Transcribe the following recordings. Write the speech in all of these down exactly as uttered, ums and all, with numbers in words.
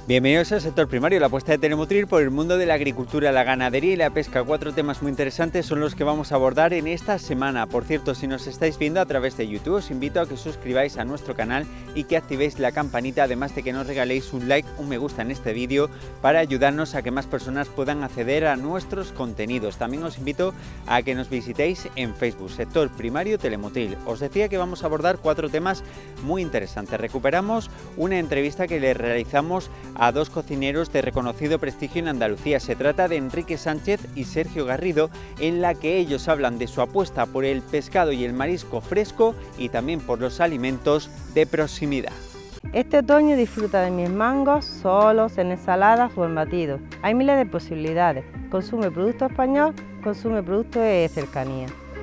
Bienvenidos al sector primario, la apuesta de Telemotriz por el mundo de la agricultura, la ganadería y la pesca. Cuatro temas muy interesantes son los que vamos a abordar en esta semana. Por cierto, si nos estáis viendo a través de YouTube, os invito a que os suscribáis a nuestro canal y que activéis la campanita, además de que nos regaléis un like, un me gusta en este vídeo para ayudarnos a que más personas puedan acceder a nuestros contenidos. También os invito a que nos visitéis en Facebook, sector primario Telemotriz. Os decía que vamos a abordar cuatro temas muy interesantes. Recuperamos una entrevista que le realizamos a dos cocineros de reconocido prestigio en Andalucía. Se trata de Enrique Sánchez y Sergio Garrido, en la que ellos hablan de su apuesta por el pescado y el marisco fresco y también por los alimentos de proximidad. Este otoño disfruta de mis mangos solos, en ensaladas o en batidos. Hay miles de posibilidades. Consume producto español, consume producto de cercanía.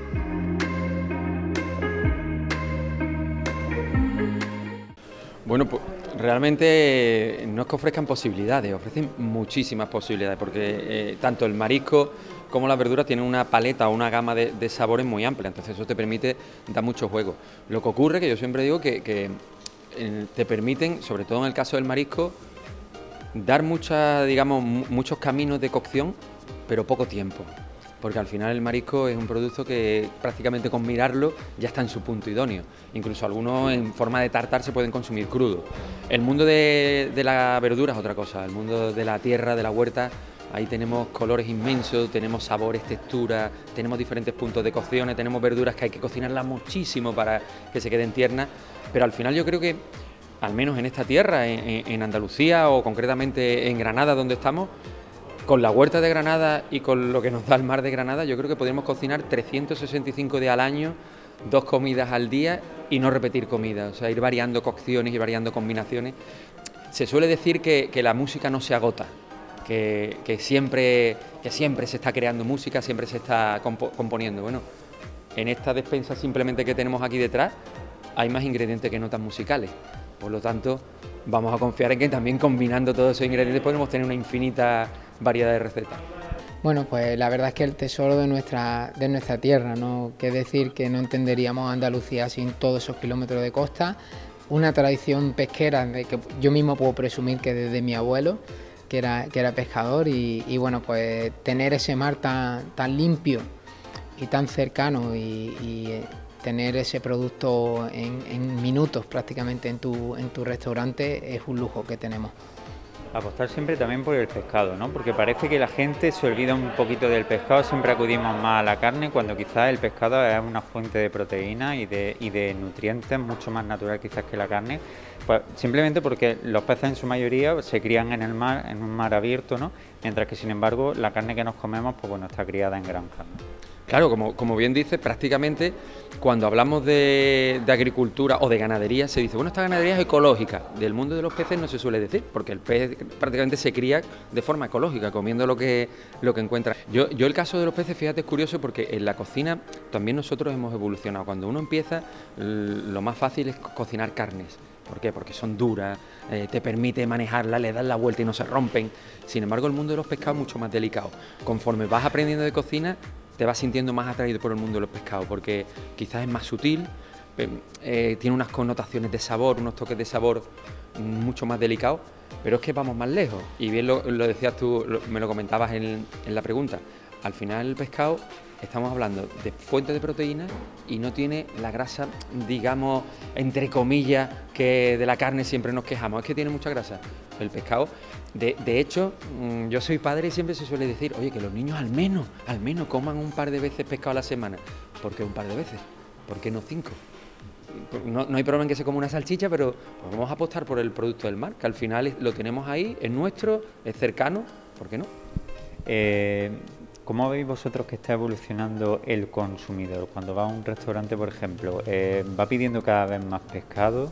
Bueno, pues realmente no es que ofrezcan posibilidades, ofrecen muchísimas posibilidades, porque eh, tanto el marisco como las verduras tienen una paleta o una gama de, de sabores muy amplia, entonces eso te permite dar mucho juego. Lo que ocurre, que yo siempre digo que, que eh, te permiten, sobre todo en el caso del marisco, dar muchas, digamos, muchos caminos de cocción, pero poco tiempo. Porque al final el marisco es un producto que prácticamente con mirarlo ya está en su punto idóneo. Incluso algunos en forma de tartar se pueden consumir crudo. El mundo de, de la verdura es otra cosa, el mundo de la tierra, de la huerta, ahí tenemos colores inmensos, tenemos sabores, texturas, tenemos diferentes puntos de cocción, tenemos verduras que hay que cocinarlas muchísimo para que se queden tiernas, pero al final yo creo que, al menos en esta tierra, en, en Andalucía o concretamente en Granada donde estamos, con la huerta de Granada y con lo que nos da el mar de Granada, yo creo que podríamos cocinar trescientos sesenta y cinco días al año, dos comidas al día y no repetir comidas, o sea, ir variando cocciones y variando combinaciones. Se suele decir que, que la música no se agota, que, que, siempre, que siempre se está creando música, siempre se está compo componiendo. Bueno, en esta despensa simplemente que tenemos aquí detrás hay más ingredientes que notas musicales, por lo tanto vamos a confiar en que también combinando todos esos ingredientes podemos tener una infinita variedad de recetas. Bueno, pues la verdad es que el tesoro de nuestra, de nuestra tierra, ¿no? Que decir que no entenderíamos Andalucía sin todos esos kilómetros de costa, una tradición pesquera de que yo mismo puedo presumir que desde mi abuelo, que era, que era pescador, y, y bueno, pues tener ese mar tan, tan limpio y tan cercano y, y tener ese producto en, en minutos prácticamente en tu, en tu restaurante es un lujo que tenemos. Apostar siempre también por el pescado, ¿no? Porque parece que la gente se olvida un poquito del pescado, siempre acudimos más a la carne, cuando quizás el pescado es una fuente de proteína y de, y de nutrientes mucho más natural quizás que la carne, pues simplemente porque los peces en su mayoría se crían en el mar, en un mar abierto, ¿no? Mientras que sin embargo la carne que nos comemos, pues bueno, está criada en granja, ¿no? Claro, como, como bien dices, prácticamente cuando hablamos de, de agricultura o de ganadería se dice, bueno, esta ganadería es ecológica. Del mundo de los peces no se suele decir, porque el pez prácticamente se cría de forma ecológica, comiendo lo que, lo que encuentra. Yo, yo el caso de los peces, fíjate, es curioso porque en la cocina también nosotros hemos evolucionado. Cuando uno empieza, lo más fácil es cocinar carnes. ¿Por qué? Porque son duras, eh, te permite manejarlas, le das la vuelta y no se rompen. Sin embargo, el mundo de los pescados es mucho más delicado. Conforme vas aprendiendo de cocina, te vas sintiendo más atraído por el mundo de los pescados, porque quizás es más sutil, eh, tiene unas connotaciones de sabor, unos toques de sabor mucho más delicados, pero es que vamos más lejos. Y bien lo, lo decías tú, lo, me lo comentabas en, en la pregunta, al final el pescado, estamos hablando de fuente de proteína y no tiene la grasa, digamos, entre comillas, que de la carne siempre nos quejamos, es que tiene mucha grasa. El pescado, de, de hecho, yo soy padre y siempre se suele decir, oye, que los niños al menos, al menos coman un par de veces pescado a la semana. ¿Por qué un par de veces? ¿Por qué no cinco? No, no hay problema en que se coma una salchicha, pero pues vamos a apostar por el producto del mar, que al final lo tenemos ahí, es nuestro, es cercano, ¿por qué no? Eh... ¿Cómo veis vosotros que está evolucionando el consumidor? Cuando va a un restaurante, por ejemplo, eh, va pidiendo cada vez más pescado,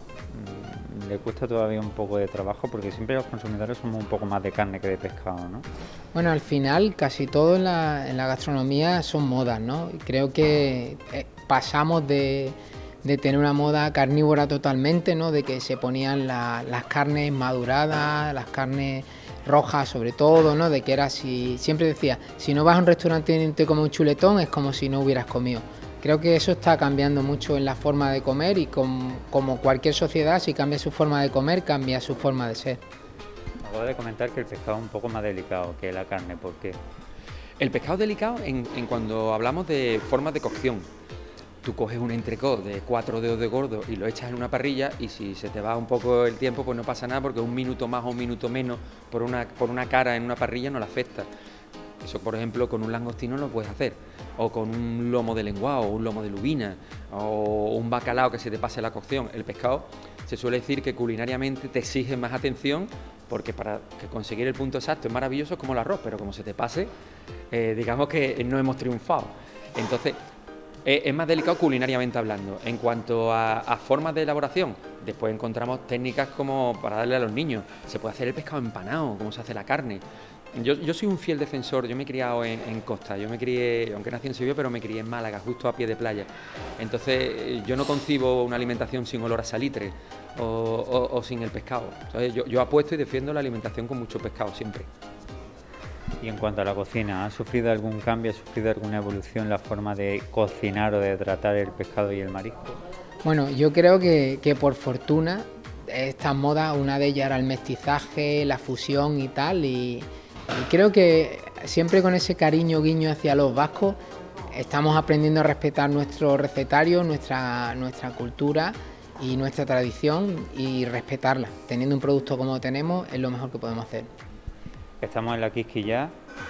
le cuesta todavía un poco de trabajo porque siempre los consumidores somos un poco más de carne que de pescado, ¿no? Bueno, al final casi todo en la, en la gastronomía son modas, ¿no? Creo que eh, pasamos de, de tener una moda carnívora totalmente, ¿no? De que se ponían la, las carnes maduradas, las carnes rojas sobre todo, ¿no? De que era si siempre decía, si no vas a un restaurante y te comes un chuletón es como si no hubieras comido. Creo que eso está cambiando mucho en la forma de comer y com, como cualquier sociedad, si cambia su forma de comer, cambia su forma de ser. Acabo de comentar que el pescado es un poco más delicado que la carne, ¿por qué? El pescado es delicado en, en cuando hablamos de formas de cocción. Tú coges un entrecot de cuatro dedos de gordo y lo echas en una parrilla y si se te va un poco el tiempo pues no pasa nada porque un minuto más o un minuto menos por una, por una cara en una parrilla no le afecta. Eso, por ejemplo, con un langostino lo puedes hacer, o con un lomo de lenguado, o un lomo de lubina, o un bacalao que se te pase la cocción. El pescado se suele decir que culinariamente te exige más atención porque para que conseguir el punto exacto es maravilloso como el arroz, pero como se te pase, eh, digamos que no hemos triunfado. Entonces, eh, es más delicado culinariamente hablando. En cuanto a, a formas de elaboración, después encontramos técnicas como para darle a los niños. Se puede hacer el pescado empanado, como se hace la carne. Yo, yo soy un fiel defensor, yo me he criado en, en Costa, yo me crié, aunque nací en Sevilla, pero me crié en Málaga, justo a pie de playa. Entonces yo no concibo una alimentación sin olor a salitre o, o, o sin el pescado. Entonces, yo, yo apuesto y defiendo la alimentación con mucho pescado siempre. Y en cuanto a la cocina, ¿ha sufrido algún cambio, ha sufrido alguna evolución la forma de cocinar o de tratar el pescado y el marisco? Bueno, yo creo que, que por fortuna estas modas, una de ellas era el mestizaje, la fusión y tal, y... Y creo que siempre con ese cariño guiño hacia los vascos estamos aprendiendo a respetar nuestro recetario, nuestra, nuestra cultura y nuestra tradición y respetarla. Teniendo un producto como tenemos es lo mejor que podemos hacer. Estamos en la Quisquilla,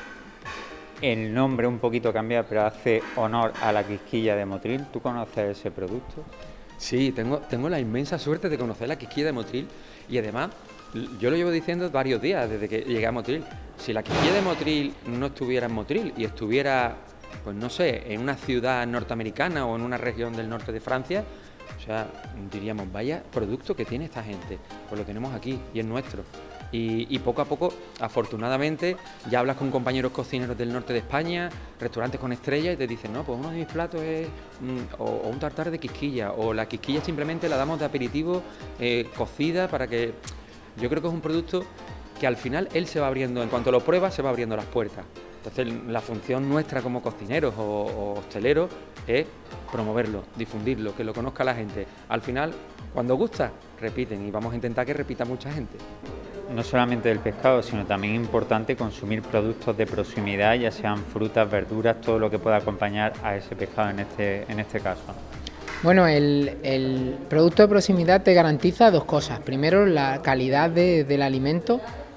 el nombre un poquito cambia, pero hace honor a la Quisquilla de Motril. ¿Tú conoces ese producto? Sí, tengo, tengo la inmensa suerte de conocer la Quisquilla de Motril y además yo lo llevo diciendo varios días desde que llegué a Motril. Si la Quisquilla de Motril no estuviera en Motril y estuviera, pues no sé, en una ciudad norteamericana o en una región del norte de Francia, o sea, diríamos, vaya producto que tiene esta gente, pues lo tenemos aquí y es nuestro. Y, y poco a poco, afortunadamente, ya hablas con compañeros cocineros del norte de España, restaurantes con estrellas y te dicen, no, pues uno de mis platos es mm, o, o un tartar de quisquilla, o la quisquilla simplemente la damos de aperitivo eh, cocida para que... Yo creo que es un producto que al final él se va abriendo, en cuanto lo prueba, se va abriendo las puertas. Entonces, la función nuestra como cocineros o, o hosteleros es promoverlo, difundirlo, que lo conozca la gente. Al final, cuando gusta, repiten y vamos a intentar que repita mucha gente. No solamente del pescado, sino también es importante consumir productos de proximidad, ya sean frutas, verduras, todo lo que pueda acompañar a ese pescado en este, en este caso. Bueno, el, el producto de proximidad te garantiza dos cosas. Primero, la calidad de, del alimento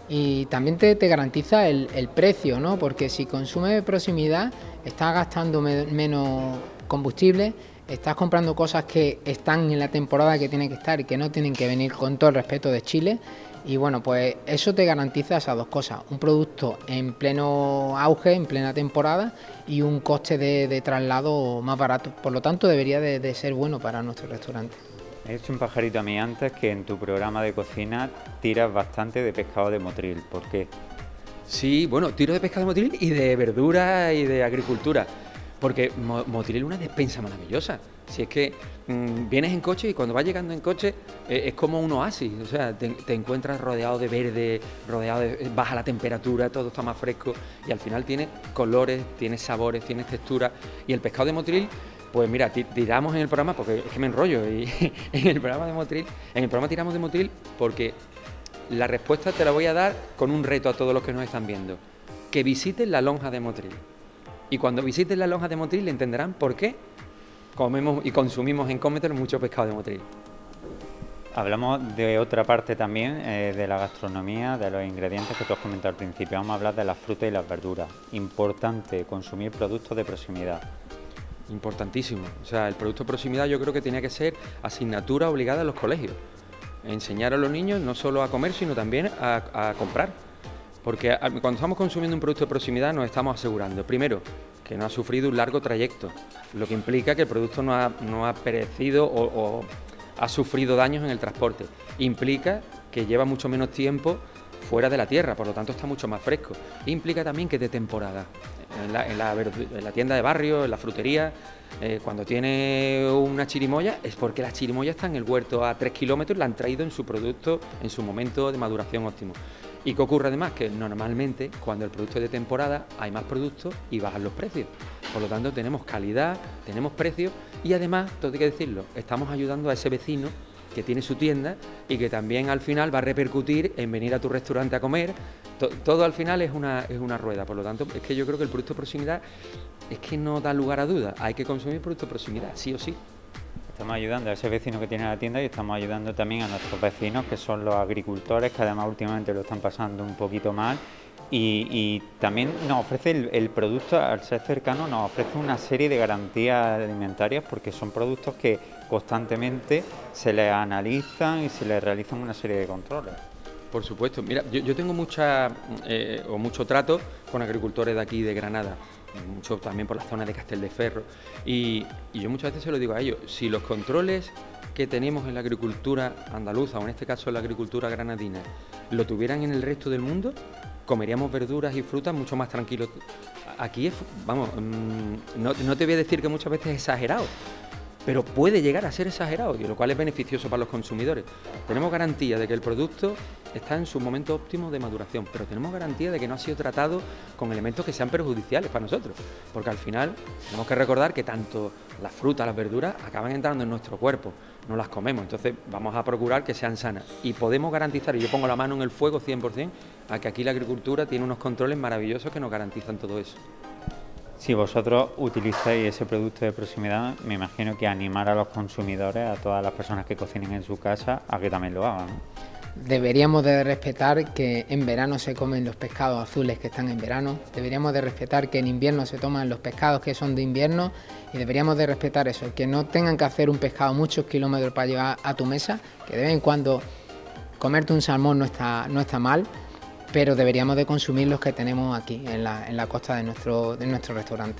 y también te, te garantiza el, el precio, ¿no? Porque si consumes de proximidad, estás gastando me, menos combustible, estás comprando cosas que están en la temporada que tienen que estar y que no tienen que venir, con todo el respeto, de Chile. Y bueno, pues eso te garantiza esas dos cosas, un producto en pleno auge, en plena temporada y un coste de, de traslado más barato. Por lo tanto, debería de, de ser bueno para nuestro restaurante. He dicho un pajarito a mí antes que en tu programa de cocina tiras bastante de pescado de Motril. ¿Por qué? Sí, bueno, tiro de pescado de Motril y de verdura y de agricultura. Porque Motril es una despensa maravillosa. Si es que mmm, vienes en coche y cuando vas llegando en coche eh, es como un oasis. O sea, te, te encuentras rodeado de verde, rodeado de... baja la temperatura, todo está más fresco y al final tiene colores, tiene sabores, tiene textura. Y el pescado de Motril, pues mira, tiramos en el programa, porque es que me enrollo, y en el programa de Motril, en el programa tiramos de Motril porque la respuesta te la voy a dar con un reto a todos los que nos están viendo. Que visiten la lonja de Motril. Y cuando visiten la lonja de Motril entenderán por qué comemos y consumimos en Cómetelo mucho pescado de Motril. Hablamos de otra parte también, eh, de la gastronomía, de los ingredientes que tú has comentado al principio. Vamos a hablar de las frutas y las verduras. Importante consumir productos de proximidad. Importantísimo. O sea, el producto de proximidad yo creo que tenía que ser asignatura obligada en los colegios. Enseñar a los niños no solo a comer, sino también a, a comprar. Porque cuando estamos consumiendo un producto de proximidad nos estamos asegurando, primero, que no ha sufrido un largo trayecto, lo que implica que el producto no ha, no ha perecido o, o ha sufrido daños en el transporte. Implica que lleva mucho menos tiempo fuera de la tierra, por lo tanto está mucho más fresco. Implica también que es de temporada. En la, en la, en la tienda de barrio, en la frutería, eh, cuando tiene una chirimoya es porque la chirimoya está en el huerto a tres kilómetros y la han traído en su producto, en su momento de maduración óptimo. ¿Y qué ocurre además? Que normalmente cuando el producto es de temporada hay más productos y bajan los precios. Por lo tanto tenemos calidad, tenemos precios y además, todo hay que decirlo, estamos ayudando a ese vecino que tiene su tienda y que también al final va a repercutir en venir a tu restaurante a comer. Todo, todo al final es una, es una rueda, por lo tanto es que yo creo que el producto de proximidad es que no da lugar a dudas, hay que consumir producto de proximidad, sí o sí. Estamos ayudando a ese vecino que tiene la tienda y estamos ayudando también a nuestros vecinos, que son los agricultores, que además últimamente lo están pasando un poquito mal. Y, y también nos ofrece el, el producto, al ser cercano, nos ofrece una serie de garantías alimentarias, porque son productos que constantemente se les analizan y se les realizan una serie de controles. Por supuesto, mira, yo, yo tengo mucha eh, o mucho trato con agricultores de aquí de Granada, mucho también por la zona de Castelldefels, y, y yo muchas veces se lo digo a ellos, si los controles que tenemos en la agricultura andaluza, o en este caso en la agricultura granadina, lo tuvieran en el resto del mundo, comeríamos verduras y frutas mucho más tranquilos. Aquí es, vamos, no, no te voy a decir que muchas veces es exagerado, pero puede llegar a ser exagerado, y lo cual es beneficioso para los consumidores. Tenemos garantía de que el producto está en su momento óptimo de maduración, pero tenemos garantía de que no ha sido tratado con elementos que sean perjudiciales para nosotros, porque al final tenemos que recordar que tanto las frutas, las verduras acaban entrando en nuestro cuerpo, no las comemos, entonces vamos a procurar que sean sanas y podemos garantizar, y yo pongo la mano en el fuego cien por cien, a que aquí la agricultura tiene unos controles maravillosos que nos garantizan todo eso. Si vosotros utilizáis ese producto de proximidad, me imagino que animar a los consumidores, a todas las personas que cocinen en su casa, a que también lo hagan, ¿no? Deberíamos de respetar que en verano se comen los pescados azules que están en verano, deberíamos de respetar que en invierno se toman los pescados que son de invierno, y deberíamos de respetar eso, que no tengan que hacer un pescado muchos kilómetros para llevar a tu mesa, que de vez en cuando comerte un salmón no está, no está mal, pero deberíamos de consumir los que tenemos aquí en la, en la costa de nuestro, de nuestro restaurante.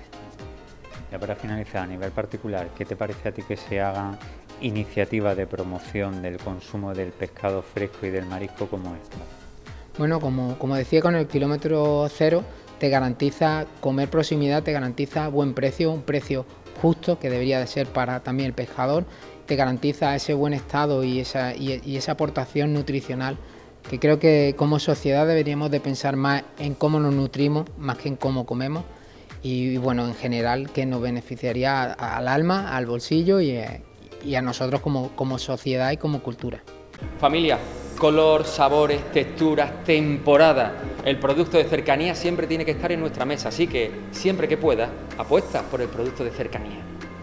Ya para finalizar, a nivel particular, ¿qué te parece a ti que se hagan iniciativas de promoción del consumo del pescado fresco y del marisco como esta? Bueno, como, como decía, con el kilómetro cero te garantiza comer proximidad, te garantiza buen precio, un precio justo que debería de ser para también el pescador, te garantiza ese buen estado y esa, y, y esa aportación nutricional, que creo que como sociedad deberíamos de pensar más en cómo nos nutrimos más que en cómo comemos, y, y bueno, en general que nos beneficiaría a, al alma, al bolsillo y, y a nosotros como, como sociedad y como cultura. Familia, color, sabores, texturas, temporada. El producto de cercanía siempre tiene que estar en nuestra mesa, así que siempre que puedas, apuesta por el producto de cercanía.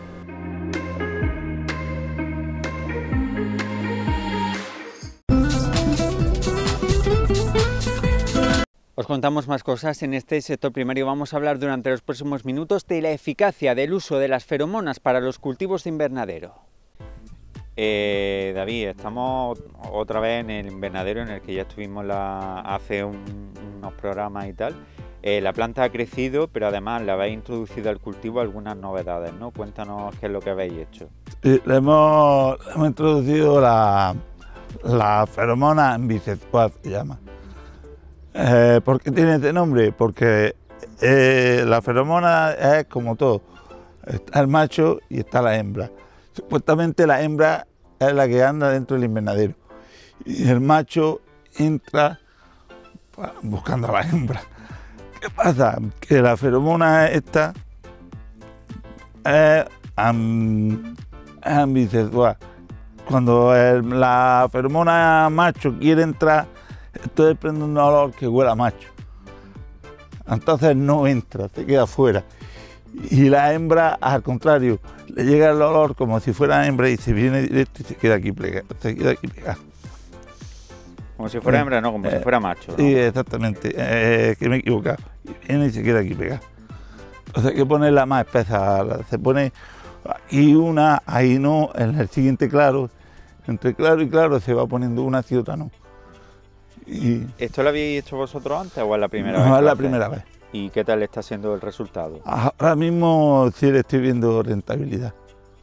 Os contamos más cosas en este sector primario. Vamos a hablar durante los próximos minutos de la eficacia del uso de las feromonas para los cultivos de invernadero. Eh, David, estamos otra vez en el invernadero en el que ya estuvimos la, hace un, unos programas y tal. Eh, la planta ha crecido, pero además le habéis introducido al cultivo algunas novedades, ¿no? Cuéntanos qué es lo que habéis hecho. Sí, le hemos, hemos introducido la, la feromona Envicetuaz, se llama. Eh, ¿Por qué tiene este nombre? Porque eh, la feromona es como todo, está el macho y está la hembra. Supuestamente la hembra es la que anda dentro del invernadero y el macho entra buscando a la hembra. ¿Qué pasa? Que la feromona esta es Envicetuaz. Cuando el, la feromona macho quiere entrar, esto desprende un olor que huele a macho. Entonces no entra, se queda fuera. Y la hembra, al contrario, le llega el olor como si fuera hembra y se viene directo y se queda aquí pegada. Se queda aquí pegada. Como si fuera hembra, no, como eh, si fuera macho, ¿no? Sí, exactamente, eh, que me he equivocado. Y viene y se queda aquí pegada. Entonces hay que ponerla más espesa. Se pone aquí una, ahí no, en el siguiente claro. Entre claro y claro se va poniendo una y otra no. Y ¿esto lo habéis hecho vosotros antes o es la primera no, vez? No, es la primera vez. ¿Y qué tal está siendo el resultado? Ahora mismo sí le estoy viendo rentabilidad.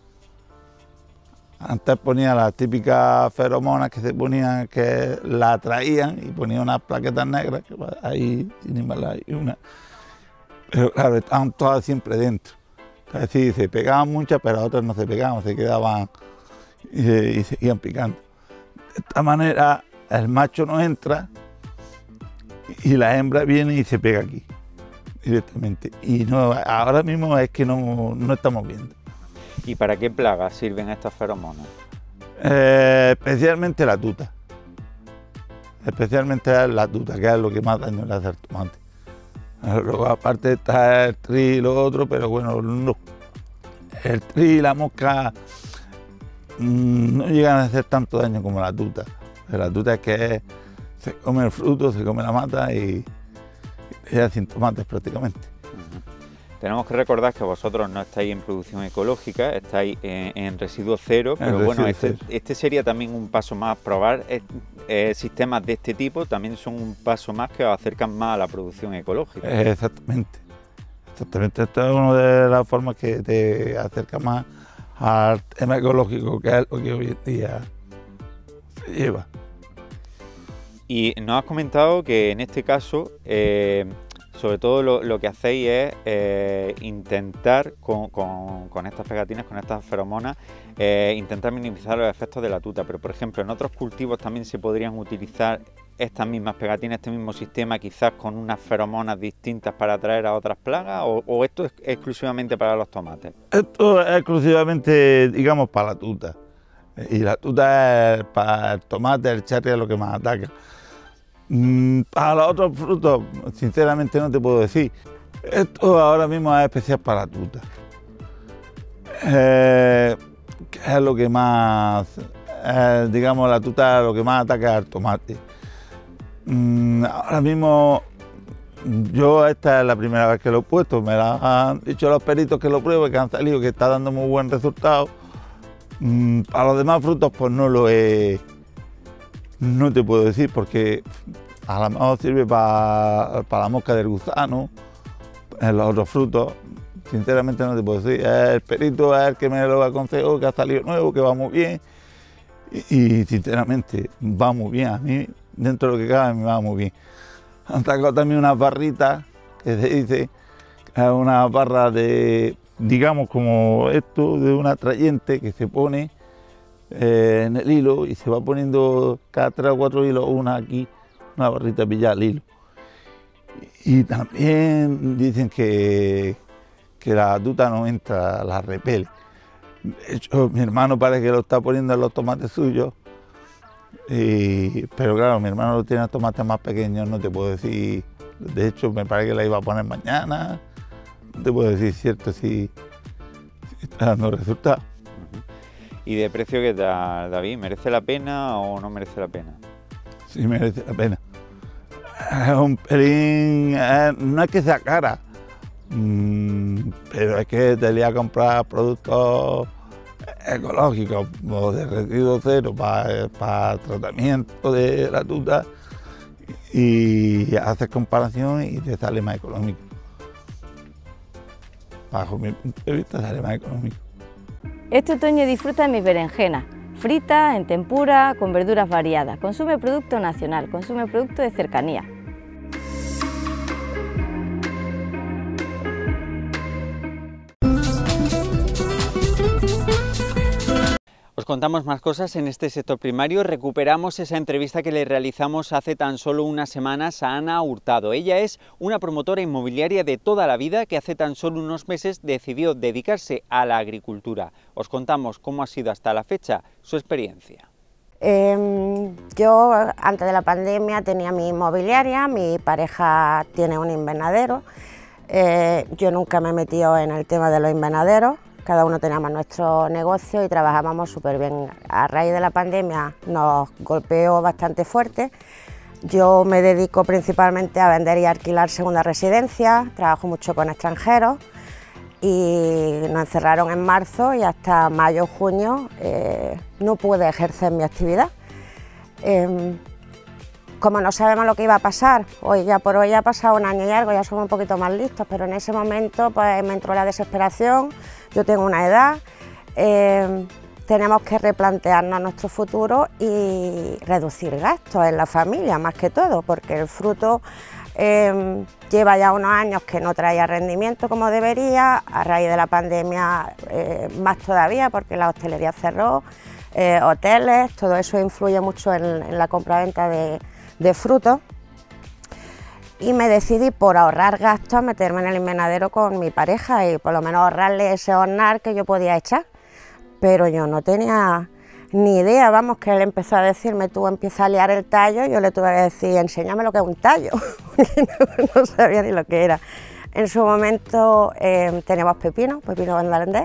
Antes ponía las típicas feromonas que se ponían, que la atraían y ponía unas plaquetas negras, que ahí tienen una. Pero claro, estaban todas siempre dentro. Es decir, se pegaban muchas, pero otras no se pegaban, se quedaban y, se, y seguían picando. De esta manera el macho no entra y la hembra viene y se pega aquí directamente. Y no, ahora mismo es que no, no estamos viendo. ¿Y para qué plagas sirven estas feromonas? Eh, especialmente la tuta. Especialmente la tuta, que es lo que más daño le hace al tomate. Luego aparte está el tri y lo otro, pero bueno, no. El tri y la mosca mmm, no llegan a hacer tanto daño como la tuta. La tuta es que es, se come el fruto, se come la mata y queda sin tomates prácticamente. Uh-huh. Tenemos que recordar que vosotros no estáis en producción ecológica, estáis en, en residuo cero, pero en bueno, este, cero. este sería también un paso más. Probar eh, eh, sistemas de este tipo también son un paso más que os acercan más a la producción ecológica. Eh, exactamente, exactamente. Esta es una de las formas que te acerca más al tema ecológico, que es lo que hoy en día se lleva. Y nos has comentado que en este caso, eh, sobre todo lo, lo que hacéis es eh, intentar con, con, con estas pegatinas, con estas feromonas, eh, intentar minimizar los efectos de la tuta. Pero por ejemplo, en otros cultivos también se podrían utilizar estas mismas pegatinas, este mismo sistema, quizás con unas feromonas distintas para atraer a otras plagas, o, o esto es exclusivamente para los tomates. Esto es exclusivamente, digamos, para la tuta. Y la tuta es para el tomate, el cherry es lo que más ataca. Para los otros frutos, sinceramente no te puedo decir. Esto ahora mismo es especial para la tuta. Eh, que es lo que más, eh, digamos, la tuta es lo que más ataca al tomate. Mm, ahora mismo, yo esta es la primera vez que lo he puesto, me la han dicho los peritos que lo pruebe, que han salido, que está dando muy buen resultado. Mm, para los demás frutos, pues no lo he... No te puedo decir, porque a lo mejor sirve para, para la mosca del gusano, en los otros frutos. Sinceramente no te puedo decir. El perito es el que me lo aconsejó, que ha salido nuevo, que va muy bien. Y, y sinceramente va muy bien. A mí, dentro de lo que cabe, me va muy bien. Han sacado también unas barritas, que se dice, es una barra de, digamos como esto, de un atrayente que se pone Eh, en el hilo y se va poniendo cada tres o cuatro hilos una aquí, una barrita pillada al hilo. Y también dicen que, que la tuta no entra, la repele. De hecho, mi hermano parece que lo está poniendo en los tomates suyos, y, pero claro, mi hermano lo tiene en tomates más pequeños, no te puedo decir. De hecho, me parece que la iba a poner mañana, no te puedo decir cierto si, si está dando resultados. ¿Y de precio qué tal, David? ¿Merece la pena o no merece la pena? Sí, merece la pena. Es un pelín... Es, no es que sea cara, mmm, pero es que te voy a comprar productos ecológicos o de residuo cero para, para tratamiento de la tuta, y haces comparación y te sale más económico. Bajo mi punto de vista sale más económico. Este otoño disfruta de mis berenjenas, fritas, en tempura, con verduras variadas. Consume producto nacional, consume producto de cercanía. Os contamos más cosas en este sector primario. Recuperamos esa entrevista que le realizamos hace tan solo unas semanas a Ana Hurtado. Ella es una promotora inmobiliaria de toda la vida que hace tan solo unos meses decidió dedicarse a la agricultura. Os contamos cómo ha sido hasta la fecha su experiencia. Eh, yo antes de la pandemia tenía mi inmobiliaria, mi pareja tiene un invernadero. Eh, yo nunca me he metido en el tema de los invernaderos. Cada uno teníamos nuestro negocio y trabajábamos súper bien. A raíz de la pandemia nos golpeó bastante fuerte. Yo me dedico principalmente a vender y alquilar segunda residencia, trabajo mucho con extranjeros y nos encerraron en marzo y hasta mayo, junio eh, no pude ejercer mi actividad. Eh, como no sabemos lo que iba a pasar, hoy ya por hoy ha pasado un año y algo, ya somos un poquito más listos, pero en ese momento pues me entró la desesperación. Yo tengo una edad, eh, tenemos que replantearnos nuestro futuro y reducir gastos en la familia, más que todo, porque el fruto eh, lleva ya unos años que no traía rendimiento como debería, a raíz de la pandemia eh, más todavía, porque la hostelería cerró, eh, hoteles, todo eso influye mucho en, en la compraventa de, de frutos. Y me decidí, por ahorrar gastos, a meterme en el invernadero con mi pareja y por lo menos ahorrarle ese hornar que yo podía echar. Pero yo no tenía ni idea, vamos, que él empezó a decirme, tú empiezas a liar el tallo, yo le tuve que decir, enséñame lo que es un tallo, no, no sabía ni lo que era. En su momento eh, teníamos pepino, pepino holandés,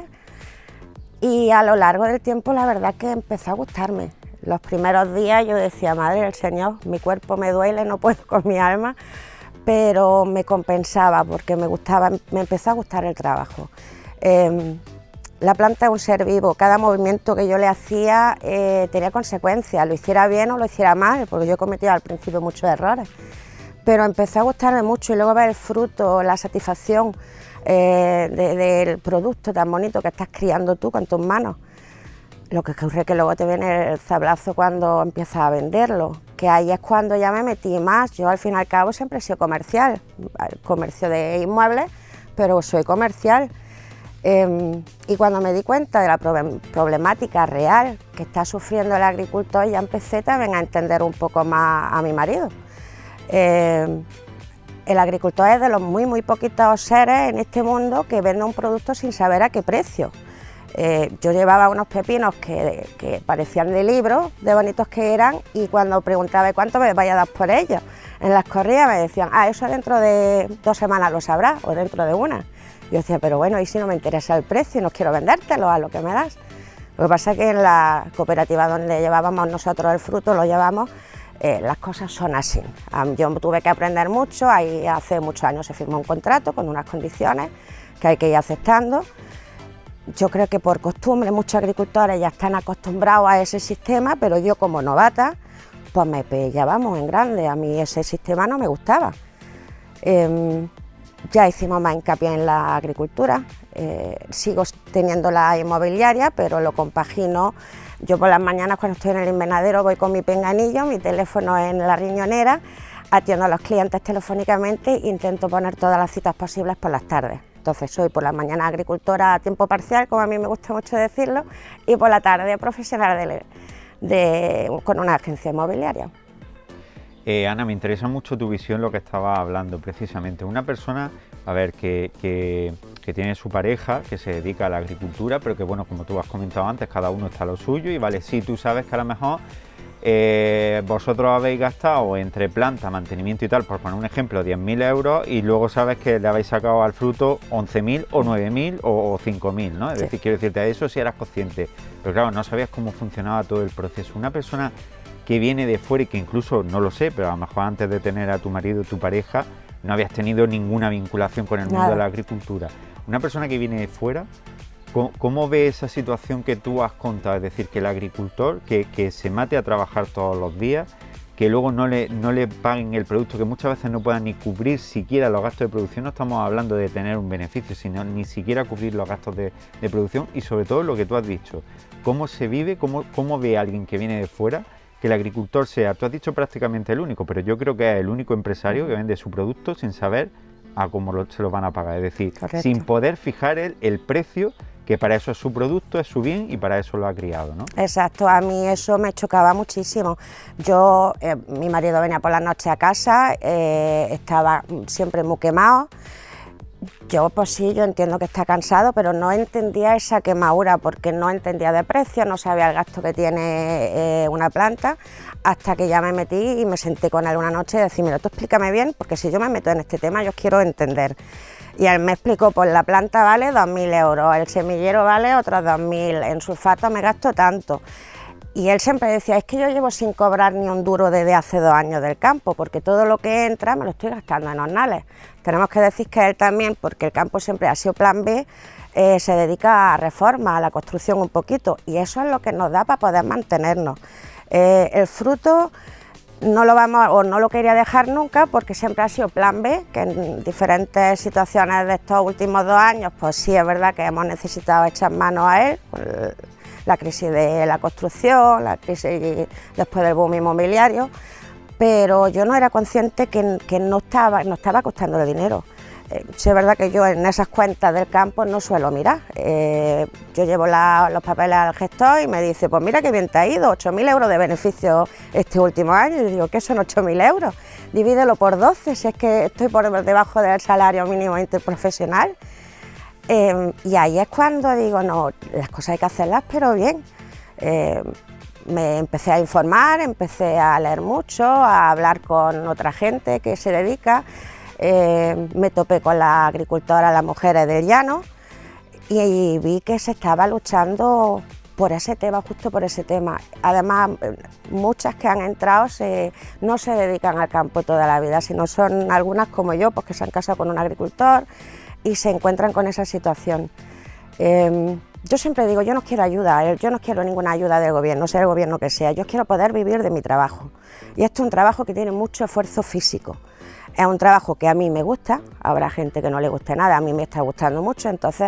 y a lo largo del tiempo la verdad que empezó a gustarme. Los primeros días yo decía, madre del Señor, mi cuerpo me duele, no puedo con mi alma, pero me compensaba porque me gustaba, me empezó a gustar el trabajo. Eh, La planta es un ser vivo, cada movimiento que yo le hacía eh, tenía consecuencias, lo hiciera bien o lo hiciera mal, porque yo cometía al principio muchos errores, pero empezó a gustarme mucho y luego ver el fruto, la satisfacción eh, de, del producto tan bonito que estás criando tú con tus manos. Lo que ocurre es que luego te viene el sablazo cuando empiezas a venderlo, que ahí es cuando ya me metí más. Yo al fin y al cabo siempre he sido comercial, comercio de inmuebles, pero soy comercial. Eh, y cuando me di cuenta de la problemática real que está sufriendo el agricultor, ya empecé también a entender un poco más a mi marido. Eh, el agricultor es de los muy, muy poquitos seres en este mundo que vende un producto sin saber a qué precio. Eh, yo llevaba unos pepinos que, que parecían de libro, de bonitos que eran, y cuando preguntaba cuánto me vaya a dar por ellos, en las corridas me decían, ah, eso dentro de dos semanas lo sabrás, o dentro de una. Yo decía, pero bueno, ¿y si no me interesa el precio y no quiero vendértelo a lo que me das? Lo que pasa es que en la cooperativa donde llevábamos nosotros el fruto, lo llevamos, eh, las cosas son así. Yo tuve que aprender mucho, ahí hace muchos años se firmó un contrato con unas condiciones que hay que ir aceptando. Yo creo que por costumbre muchos agricultores ya están acostumbrados a ese sistema, pero yo como novata, pues me pillábamos en grande, a mí ese sistema no me gustaba. Eh, Ya hicimos más hincapié en la agricultura, eh, sigo teniendo la inmobiliaria, pero lo compagino. Yo por las mañanas cuando estoy en el invernadero voy con mi pinganillo, mi teléfono en la riñonera, atiendo a los clientes telefónicamente e intento poner todas las citas posibles por las tardes. Entonces soy por las mañanas agricultora a tiempo parcial, como a mí me gusta mucho decirlo, y por la tarde profesional de, de, con una agencia inmobiliaria. Eh, Ana, me interesa mucho tu visión, lo que estaba hablando precisamente. Una persona, a ver, que, que, que tiene su pareja, que se dedica a la agricultura, pero que bueno, como tú has comentado antes, cada uno está a lo suyo y vale, sí, tú sabes que a lo mejor eh, vosotros habéis gastado entre planta, mantenimiento y tal, por poner un ejemplo, diez mil euros y luego sabes que le habéis sacado al fruto once mil o nueve mil o, o cinco mil, ¿no? Es sí. decir, quiero decirte, de eso sí eras consciente, pero claro, no sabías cómo funcionaba todo el proceso. Una persona que viene de fuera y que incluso, no lo sé, pero a lo mejor antes de tener a tu marido, tu pareja, no habías tenido ninguna vinculación con el mundo Nada. de la agricultura. Una persona que viene de fuera, ¿cómo, cómo ve esa situación que tú has contado? Es decir, que el agricultor, que, que se mate a trabajar todos los días, que luego no le, no le paguen el producto, que muchas veces no puedan ni cubrir siquiera los gastos de producción. No estamos hablando de tener un beneficio, sino ni siquiera cubrir los gastos de, de producción y sobre todo lo que tú has dicho, cómo se vive, cómo, cómo ve a alguien que viene de fuera, que el agricultor sea, tú has dicho prácticamente el único, pero yo creo que es el único empresario que vende su producto sin saber a cómo lo, se lo van a pagar, es decir, Correcto. sin poder fijar el, el precio, que para eso es su producto, es su bien y para eso lo ha criado, ¿no? Exacto, a mí eso me chocaba muchísimo. Yo, eh, mi marido venía por la noche a casa, eh, estaba siempre muy quemado. Yo, pues sí, yo entiendo que está cansado, pero no entendía esa quemadura porque no entendía de precio, no sabía el gasto que tiene eh, una planta, hasta que ya me metí y me senté con él una noche y decir, mira, tú explícame bien, porque si yo me meto en este tema, yo quiero entender. Y él me explicó, pues la planta vale dos mil euros, el semillero vale otros dos mil, en sulfato me gasto tanto. Y él siempre decía, es que yo llevo sin cobrar ni un duro desde hace dos años del campo, porque todo lo que entra me lo estoy gastando en hornales. Tenemos que decir que él también, porque el campo siempre ha sido plan B, eh, se dedica a reforma, a la construcción un poquito, y eso es lo que nos da para poder mantenernos. Eh, el fruto no lo vamos o no lo quería dejar nunca, porque siempre ha sido plan B, que en diferentes situaciones de estos últimos dos años, pues sí es verdad que hemos necesitado echar mano a él, la crisis de la construcción, la crisis después del boom inmobiliario, pero yo no era consciente que, que no estaba, no estaba costando el dinero. Eh, sí es verdad que yo en esas cuentas del campo no suelo mirar. Eh, yo llevo la, los papeles al gestor y me dice, pues mira qué bien te ha ido, ocho mil euros de beneficio este último año. Y digo, ¿qué son ocho mil euros? Divídelo por doce, si es que estoy por debajo del salario mínimo interprofesional. Eh, y ahí es cuando digo, no, las cosas hay que hacerlas, pero bien. Eh, me empecé a informar, empecé a leer mucho, a hablar con otra gente que se dedica, eh, me topé con la agricultora Las Mujeres del Llano y, y vi que se estaba luchando por ese tema, justo por ese tema. Además, muchas que han entrado se, no se dedican al campo toda la vida, sino son algunas como yo, pues que se han casado con un agricultor y se encuentran con esa situación. Eh, yo siempre digo, yo no quiero ayuda, yo no quiero ninguna ayuda del gobierno, sea el gobierno que sea, yo quiero poder vivir de mi trabajo. Y esto es un trabajo que tiene mucho esfuerzo físico. Es un trabajo que a mí me gusta, habrá gente que no le guste nada, a mí me está gustando mucho, entonces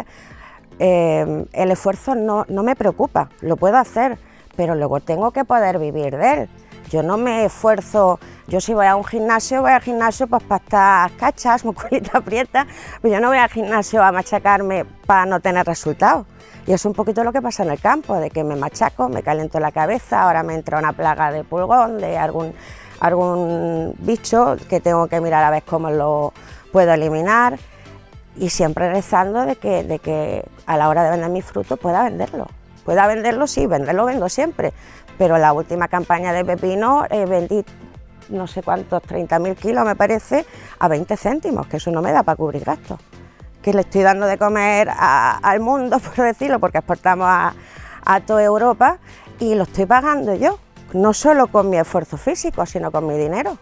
eh, el esfuerzo no, no me preocupa, lo puedo hacer, pero luego tengo que poder vivir de él. Yo no me esfuerzo, yo si voy a un gimnasio, voy al gimnasio pues para estar cachas, musculita aprieta, pero yo no voy al gimnasio a machacarme para no tener resultados. Y es un poquito lo que pasa en el campo, de que me machaco, me caliento la cabeza, ahora me entra una plaga de pulgón, de algún, algún bicho que tengo que mirar a ver cómo lo puedo eliminar, y siempre rezando de que, de que a la hora de vender mi fruto pueda venderlo. Pueda venderlo, sí, venderlo vendo siempre, pero la última campaña de pepino eh, vendí no sé cuántos, treinta mil kilos me parece, a veinte céntimos, que eso no me da para cubrir gastos. Que le estoy dando de comer a, al mundo, por decirlo, porque exportamos a, a toda Europa y lo estoy pagando yo, no solo con mi esfuerzo físico, sino con mi dinero.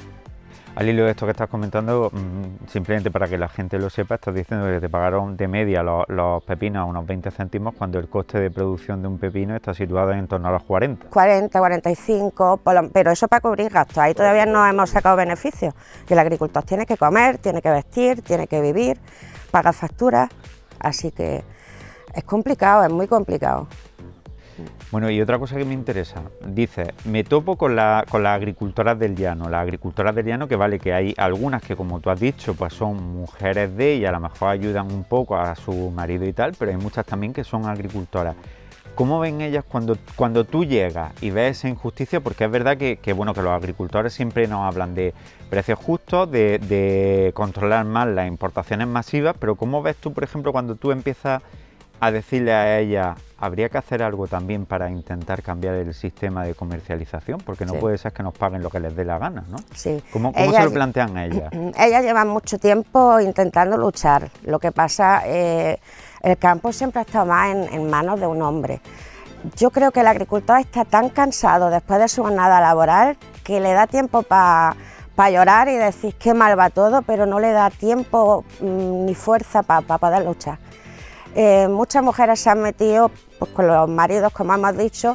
Al hilo de esto que estás comentando, simplemente para que la gente lo sepa, estás diciendo que te pagaron de media los, los pepinos a unos veinte céntimos cuando el coste de producción de un pepino está situado en torno a los cuarenta. cuarenta, cuarenta y cinco, pero eso para cubrir gastos, ahí todavía no hemos sacado beneficios. Y el agricultor tiene que comer, tiene que vestir, tiene que vivir, pagar facturas, así que es complicado, es muy complicado. Bueno, y otra cosa que me interesa, dice, me topo con, la, con las agricultoras del llano, las agricultoras del llano que vale que hay algunas que, como tú has dicho, pues son mujeres de y a lo mejor ayudan un poco a su marido y tal, pero hay muchas también que son agricultoras. ¿Cómo ven ellas cuando, cuando tú llegas y ves esa injusticia? Porque es verdad que, que, bueno, que los agricultores siempre nos hablan de precios justos, de, de controlar más las importaciones masivas, pero ¿cómo ves tú, por ejemplo, cuando tú empiezas a decirle a ella, habría que hacer algo también para intentar cambiar el sistema de comercialización? Porque no sí. puede ser que nos paguen lo que les dé la gana, ¿no? Sí. ¿Cómo, cómo ella, se lo plantean a ella? Ellas llevan mucho tiempo intentando luchar, lo que pasa, eh, el campo siempre ha estado más en, en manos de un hombre. Yo creo que el agricultor está tan cansado después de su jornada laboral que le da tiempo para pa llorar y decir qué mal va todo, pero no le da tiempo mmm, ni fuerza para pa poder luchar. Eh, muchas mujeres se han metido pues, con los maridos, como hemos dicho,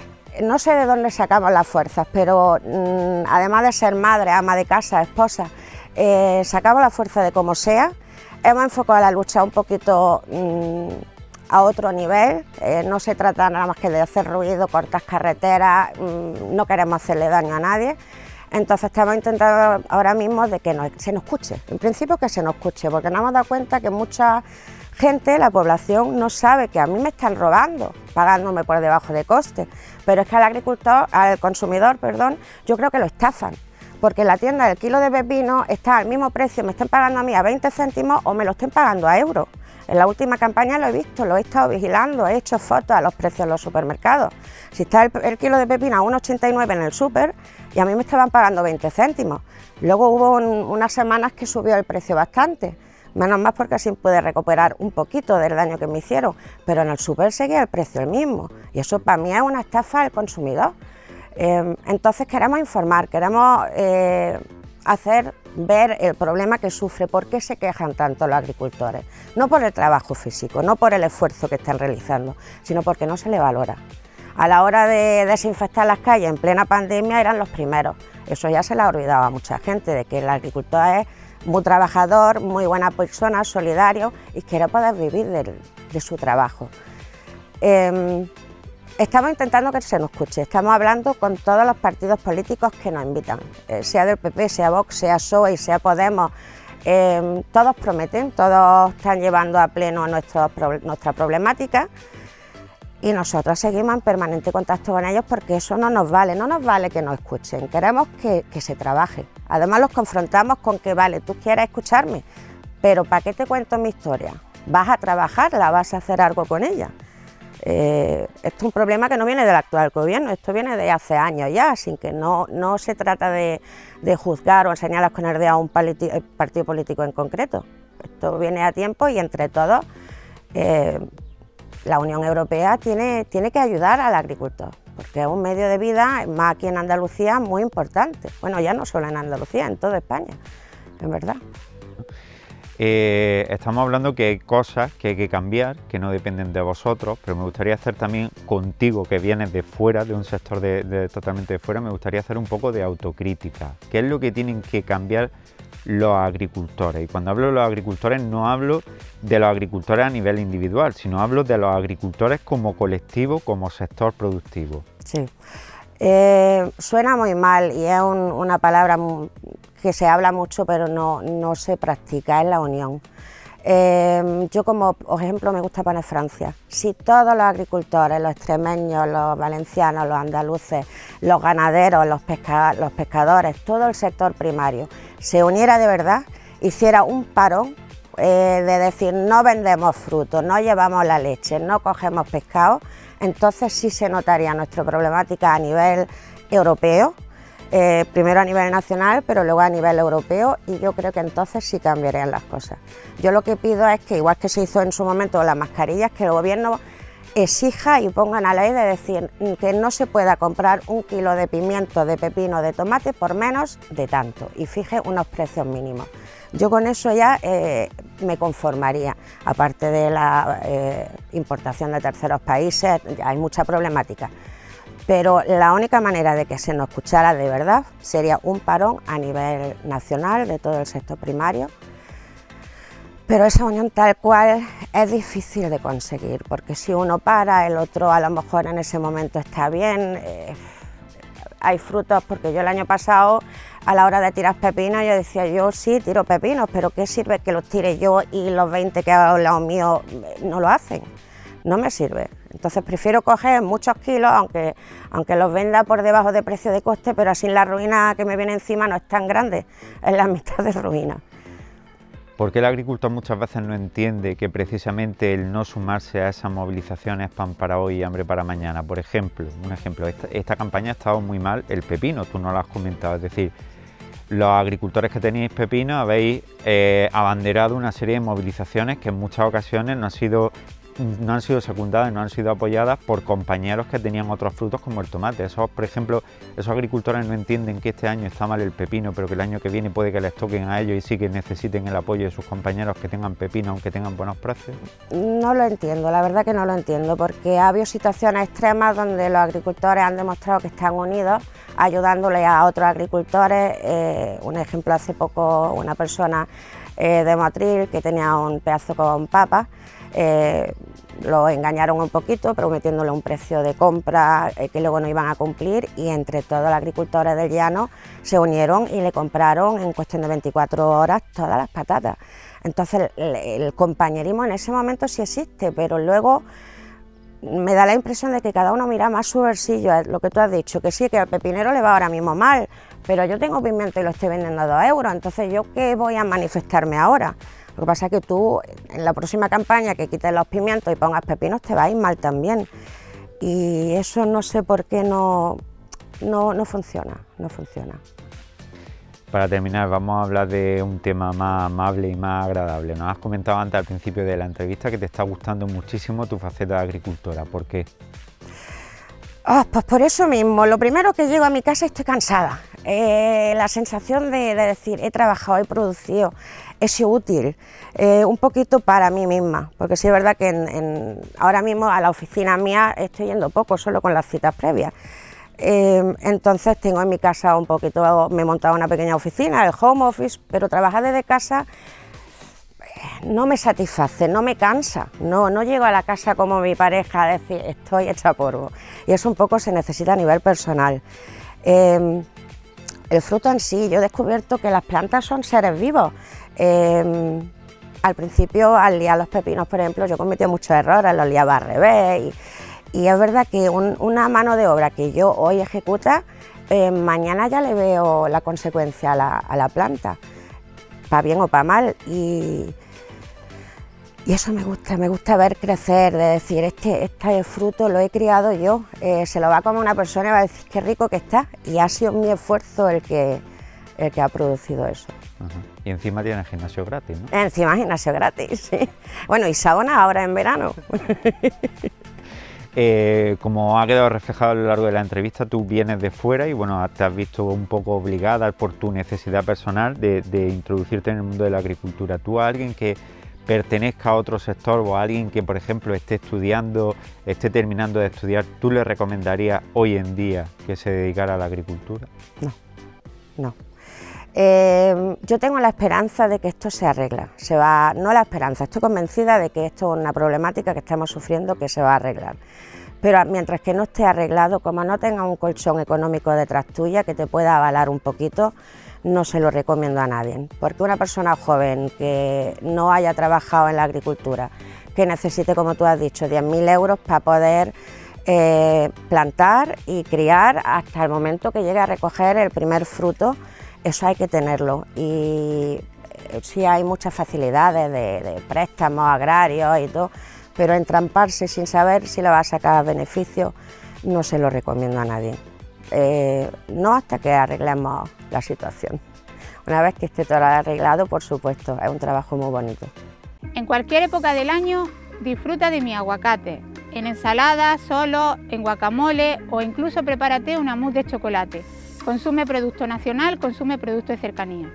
no sé de dónde sacamos las fuerzas, pero mmm, además de ser madre, ama de casa, esposa, eh, sacamos la fuerza de como sea. Hemos enfocado la lucha un poquito mmm, a otro nivel, eh, no se trata nada más que de hacer ruido, cortar carreteras, mmm, no queremos hacerle daño a nadie. Entonces estamos intentando ahora mismo de que nos, se nos escuche, en principio que se nos escuche, porque nos hemos dado cuenta que mucha gente, la población, no sabe que a mí me están robando, pagándome por debajo de coste, pero es que al agricultor, al consumidor, perdón, yo creo que lo estafan, porque en la tienda el kilo de pepino está al mismo precio, me estén pagando a mí a veinte céntimos o me lo estén pagando a euros. En la última campaña lo he visto, lo he estado vigilando, he hecho fotos a los precios en los supermercados. Si está el, el kilo de pepino a uno ochenta y nueve en el súper y a mí me estaban pagando veinte céntimos. Luego hubo un, unas semanas que subió el precio bastante, menos más porque así pude recuperar un poquito del daño que me hicieron, pero en el súper seguía el precio el mismo y eso para mí es una estafa al consumidor. Eh, entonces queremos informar, queremos eh, hacer ver el problema que sufre, por qué se quejan tanto los agricultores, no por el trabajo físico, no por el esfuerzo que están realizando, sino porque no se le valora. A la hora de desinfectar las calles en plena pandemia eran los primeros, eso ya se le ha olvidado a mucha gente, de que el agricultor es muy trabajador, muy buena persona, solidario y quiere poder vivir de, de su trabajo. Eh, Estamos intentando que se nos escuche, estamos hablando con todos los partidos políticos que nos invitan, eh, sea del P P, sea Vox, sea P S O E, sea Podemos, eh, todos prometen, todos están llevando a pleno nuestro, nuestra problemática y nosotros seguimos en permanente contacto con ellos porque eso no nos vale, no nos vale que nos escuchen, queremos que, que se trabaje. Además los confrontamos con que, vale, tú quieres escucharme, pero ¿para qué te cuento mi historia? ¿Vas a trabajarla? ¿Vas a hacer algo con ella? Eh, esto es un problema que no viene del actual gobierno, esto viene de hace años ya, así que no, no se trata de, de juzgar o enseñar con el dedo a un partido político en concreto. Esto viene a tiempo y entre todos eh, la Unión Europea tiene, tiene que ayudar al agricultor, porque es un medio de vida, más aquí en Andalucía, muy importante. Bueno, ya no solo en Andalucía, en toda España, en verdad. Eh, estamos hablando que hay cosas que hay que cambiar, que no dependen de vosotros, pero me gustaría hacer también contigo, que vienes de fuera, de un sector de, de, totalmente de fuera, me gustaría hacer un poco de autocrítica. ¿Qué es lo que tienen que cambiar los agricultores? Y cuando hablo de los agricultores no hablo de los agricultores a nivel individual, sino hablo de los agricultores como colectivo, como sector productivo. Sí, eh, suena muy mal y es un, una palabra muy, que se habla mucho pero no, no se practica, es la unión. Eh, yo como ejemplo me gusta poner Francia. Si todos los agricultores, los extremeños, los valencianos, los andaluces, los ganaderos, los, pesca, los pescadores, todo el sector primario se uniera de verdad, hiciera un parón eh, de decir no vendemos frutos, no llevamos la leche, no cogemos pescado, entonces sí se notaría nuestra problemática a nivel europeo. Eh, primero a nivel nacional, pero luego a nivel europeo, y yo creo que entonces sí cambiarían las cosas. Yo lo que pido es que, igual que se hizo en su momento las mascarillas, que el gobierno exija y ponga una ley de decir que no se pueda comprar un kilo de pimiento, de pepino, de tomate por menos de tanto, y fije unos precios mínimos. Yo con eso ya eh, me conformaría, aparte de la eh, importación de terceros países, hay mucha problemática. Pero la única manera de que se nos escuchara de verdad sería un parón a nivel nacional de todo el sector primario, pero esa unión tal cual es difícil de conseguir, porque si uno para, el otro a lo mejor en ese momento está bien. Eh, hay frutos, porque yo el año pasado a la hora de tirar pepinos yo decía, yo sí tiro pepinos, pero ¿qué sirve que los tire yo y los veinte que hago al lado mío no lo hacen? No me sirve. Entonces prefiero coger muchos kilos, aunque, aunque los venda por debajo de precio de coste, pero así la ruina que me viene encima no es tan grande, es la mitad de ruina. ¿Por qué el agricultor muchas veces no entiende que precisamente el no sumarse a esas movilizaciones es pan para hoy y hambre para mañana? Por ejemplo, un ejemplo, esta, esta campaña ha estado muy mal, el pepino, tú no lo has comentado, es decir, los agricultores que tenéis pepino habéis eh, abanderado una serie de movilizaciones que en muchas ocasiones no han sido no han sido secundadas, no han sido apoyadas por compañeros que tenían otros frutos como el tomate. Esos, por ejemplo, esos agricultores no entienden que este año está mal el pepino, pero que el año que viene puede que les toquen a ellos y sí que necesiten el apoyo de sus compañeros que tengan pepino, aunque tengan buenos precios. No lo entiendo, la verdad que no lo entiendo, porque ha habido situaciones extremas donde los agricultores han demostrado que están unidos, ayudándole a otros agricultores. Eh, un ejemplo, hace poco una persona eh, de Motril que tenía un pedazo con papas, Eh, lo engañaron un poquito prometiéndole un precio de compra eh, que luego no iban a cumplir, y entre todos los agricultores del llano se unieron y le compraron en cuestión de veinticuatro horas todas las patatas. Entonces el, el compañerismo en ese momento sí existe, pero luego me da la impresión de que cada uno mira más su bolsillo. Es lo que tú has dicho, que sí, que al pepinero le va ahora mismo mal, pero yo tengo pimiento y lo estoy vendiendo a dos euros, entonces yo ¿qué voy a manifestarme ahora? Lo que pasa es que tú, en la próxima campaña que quites los pimientos y pongas pepinos, te va a ir mal también. Y eso no sé por qué no, no, no funciona, no funciona. Para terminar, vamos a hablar de un tema más amable y más agradable. Nos has comentado antes al principio de la entrevista que te está gustando muchísimo tu faceta de agricultora. ¿Por qué? Oh, pues por eso mismo. Lo primero que llego a mi casa estoy cansada. Eh, la sensación de, de decir, he trabajado, he producido, he sido útil, eh, un poquito para mí misma, porque sí es verdad que en, en, ahora mismo a la oficina mía estoy yendo poco, solo con las citas previas. Eh, entonces tengo en mi casa un poquito, me he montado una pequeña oficina, el home office, pero trabajar desde casa no me satisface, no me cansa, no, no llego a la casa como mi pareja a decir estoy hecha polvo, y eso un poco se necesita a nivel personal. Eh, el fruto en sí, yo he descubierto que las plantas son seres vivos. Eh, al principio, al liar los pepinos, por ejemplo, yo cometí muchos errores, los liaba al revés, y, y es verdad que un, una mano de obra que yo hoy ejecuta, eh, mañana ya le veo la consecuencia a la, a la planta, para bien o para mal, y, Y eso me gusta, me gusta ver crecer, de decir, este, este fruto lo he criado yo, eh, se lo va a comer una persona y va a decir qué rico que está, y ha sido mi esfuerzo el que, el que ha producido eso. Ajá. Y encima tiene gimnasio gratis, ¿no? Encima gimnasio gratis, sí. Bueno, y sauna ahora en verano. Eh, como ha quedado reflejado a lo largo de la entrevista, tú vienes de fuera y bueno, te has visto un poco obligada por tu necesidad personal de, de introducirte en el mundo de la agricultura. ¿Tú a alguien que pertenezca a otro sector o a alguien que, por ejemplo, esté estudiando, esté terminando de estudiar, tú le recomendarías hoy en día que se dedicara a la agricultura? No, no. Eh, yo tengo la esperanza de que esto se arregla, se va, no la esperanza, estoy convencida de que esto es una problemática que estamos sufriendo que se va a arreglar, pero mientras que no esté arreglado, como no tenga un colchón económico detrás tuya que te pueda avalar un poquito, no se lo recomiendo a nadie, porque una persona joven que no haya trabajado en la agricultura, que necesite, como tú has dicho, diez mil euros para poder eh, plantar y criar hasta el momento que llegue a recoger el primer fruto, eso hay que tenerlo. Y sí hay muchas facilidades de, de préstamos agrarios y todo, pero entramparse sin saber si le va a sacar beneficio no se lo recomiendo a nadie. Eh, no hasta que arreglemos la situación. Una vez que esté todo arreglado, por supuesto, es un trabajo muy bonito. En cualquier época del año disfruta de mi aguacate, en ensalada, solo, en guacamole o incluso prepárate una mousse de chocolate. Consume producto nacional, consume producto de cercanía.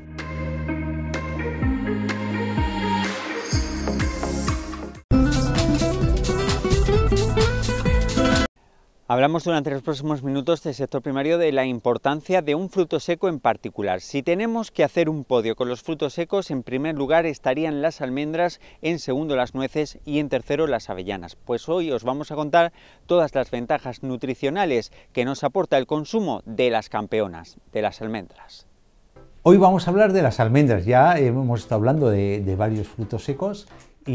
Hablamos durante los próximos minutos del sector primario de la importancia de un fruto seco en particular. Si tenemos que hacer un podio con los frutos secos, en primer lugar estarían las almendras, en segundo las nueces y en tercero las avellanas. Pues hoy os vamos a contar todas las ventajas nutricionales que nos aporta el consumo de las campeonas, de las almendras. Hoy vamos a hablar de las almendras. Ya hemos estado hablando de, de varios frutos secos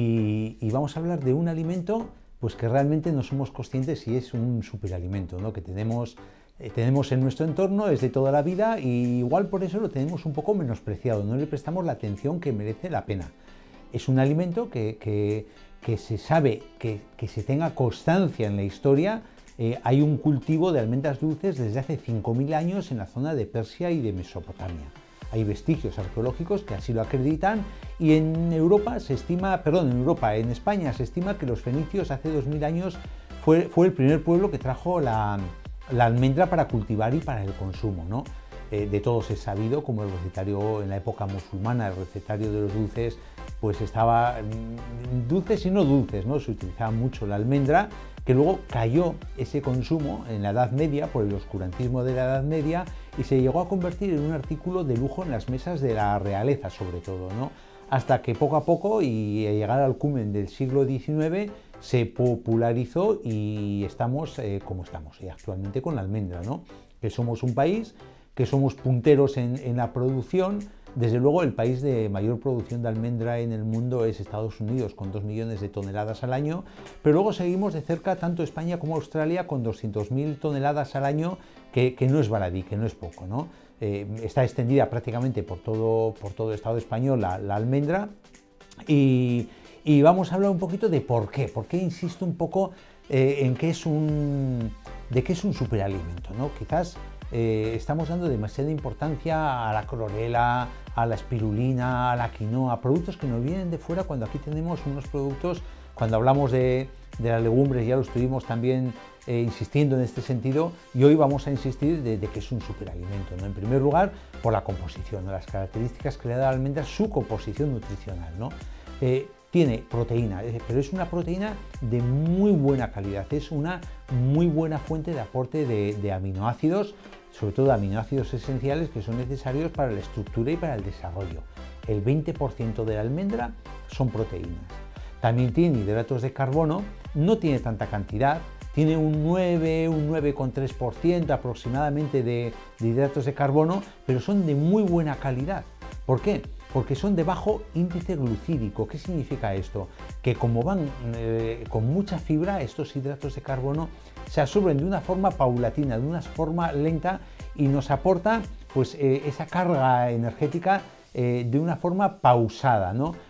y, y vamos a hablar de un alimento pues que realmente no somos conscientes si es un superalimento, ¿no? Que tenemos, eh, tenemos en nuestro entorno, es de toda la vida y igual por eso lo tenemos un poco menospreciado, no le prestamos la atención que merece la pena. Es un alimento que, que, que se sabe que, que se tenga constancia en la historia. Eh, hay un cultivo de almendras dulces desde hace cinco mil años en la zona de Persia y de Mesopotamia. Hay vestigios arqueológicos que así lo acreditan y en Europa se estima, perdón, en Europa, en España se estima que los fenicios hace dos mil años fue, fue el primer pueblo que trajo la, la almendra para cultivar y para el consumo, ¿no? Eh, de todos es sabido como el recetario en la época musulmana, el recetario de los dulces, pues estaba mmm, dulces y no dulces, ¿no? Se utilizaba mucho la almendra, que luego cayó ese consumo en la Edad Media por el oscurantismo de la Edad Media y se llegó a convertir en un artículo de lujo en las mesas de la realeza sobre todo, ¿no? Hasta que poco a poco y a llegar al culmen del siglo diecinueve se popularizó y estamos eh, como estamos y actualmente con la almendra, ¿no? Que somos un país, que somos punteros en, en la producción. Desde luego el país de mayor producción de almendra en el mundo es Estados Unidos, con dos millones de toneladas al año, pero luego seguimos de cerca tanto España como Australia con doscientas mil toneladas al año, que, que no es baladí, que no es poco, ¿no? Eh, está extendida prácticamente por todo, por todo el Estado español la, la almendra y, y vamos a hablar un poquito de por qué, por qué insisto un poco eh, en qué es un, de qué es un superalimento, ¿no? Quizás Eh, estamos dando demasiada importancia a la clorela, a la espirulina, a la quinoa, productos que nos vienen de fuera cuando aquí tenemos unos productos, cuando hablamos de, de las legumbres ya lo estuvimos también eh, insistiendo en este sentido y hoy vamos a insistir de, de que es un superalimento, ¿no? En primer lugar por la composición, ¿no? Las características que le da la almendra, su composición nutricional, ¿no? Eh, tiene proteína, pero es una proteína de muy buena calidad, es una muy buena fuente de aporte de, de aminoácidos, sobre todo aminoácidos esenciales que son necesarios para la estructura y para el desarrollo. El veinte por ciento de la almendra son proteínas. También tiene hidratos de carbono, no tiene tanta cantidad, tiene un nueve, un nueve coma tres por ciento aproximadamente de, de hidratos de carbono, pero son de muy buena calidad. ¿Por qué? Porque son de bajo índice glucídico. ¿Qué significa esto? Que como van eh, con mucha fibra, estos hidratos de carbono se absorben de una forma paulatina, de una forma lenta y nos aporta pues, eh, esa carga energética eh, de una forma pausada, ¿no?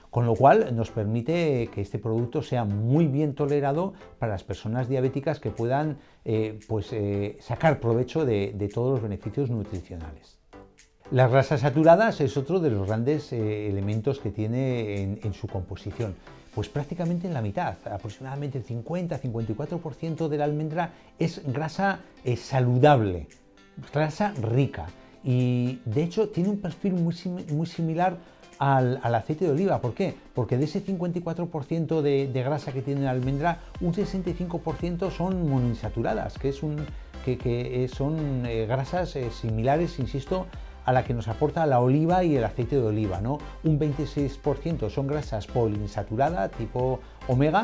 con lo cual nos permite que este producto sea muy bien tolerado para las personas diabéticas que puedan eh, pues, eh, sacar provecho de, de todos los beneficios nutricionales. Las grasas saturadas es otro de los grandes eh, elementos que tiene en, en su composición. Pues prácticamente en la mitad, aproximadamente el cincuenta a cincuenta y cuatro por ciento de la almendra es grasa eh, saludable, grasa rica, y de hecho tiene un perfil muy, muy similar al, al aceite de oliva. ¿Por qué? Porque de ese cincuenta y cuatro por ciento de, de grasa que tiene la almendra, un sesenta y cinco por ciento son monoinsaturadas, que, es un, que, que son eh, grasas eh, similares, insisto, a la que nos aporta la oliva y el aceite de oliva, ¿no? Un veintiséis por ciento son grasas poliinsaturadas tipo omega,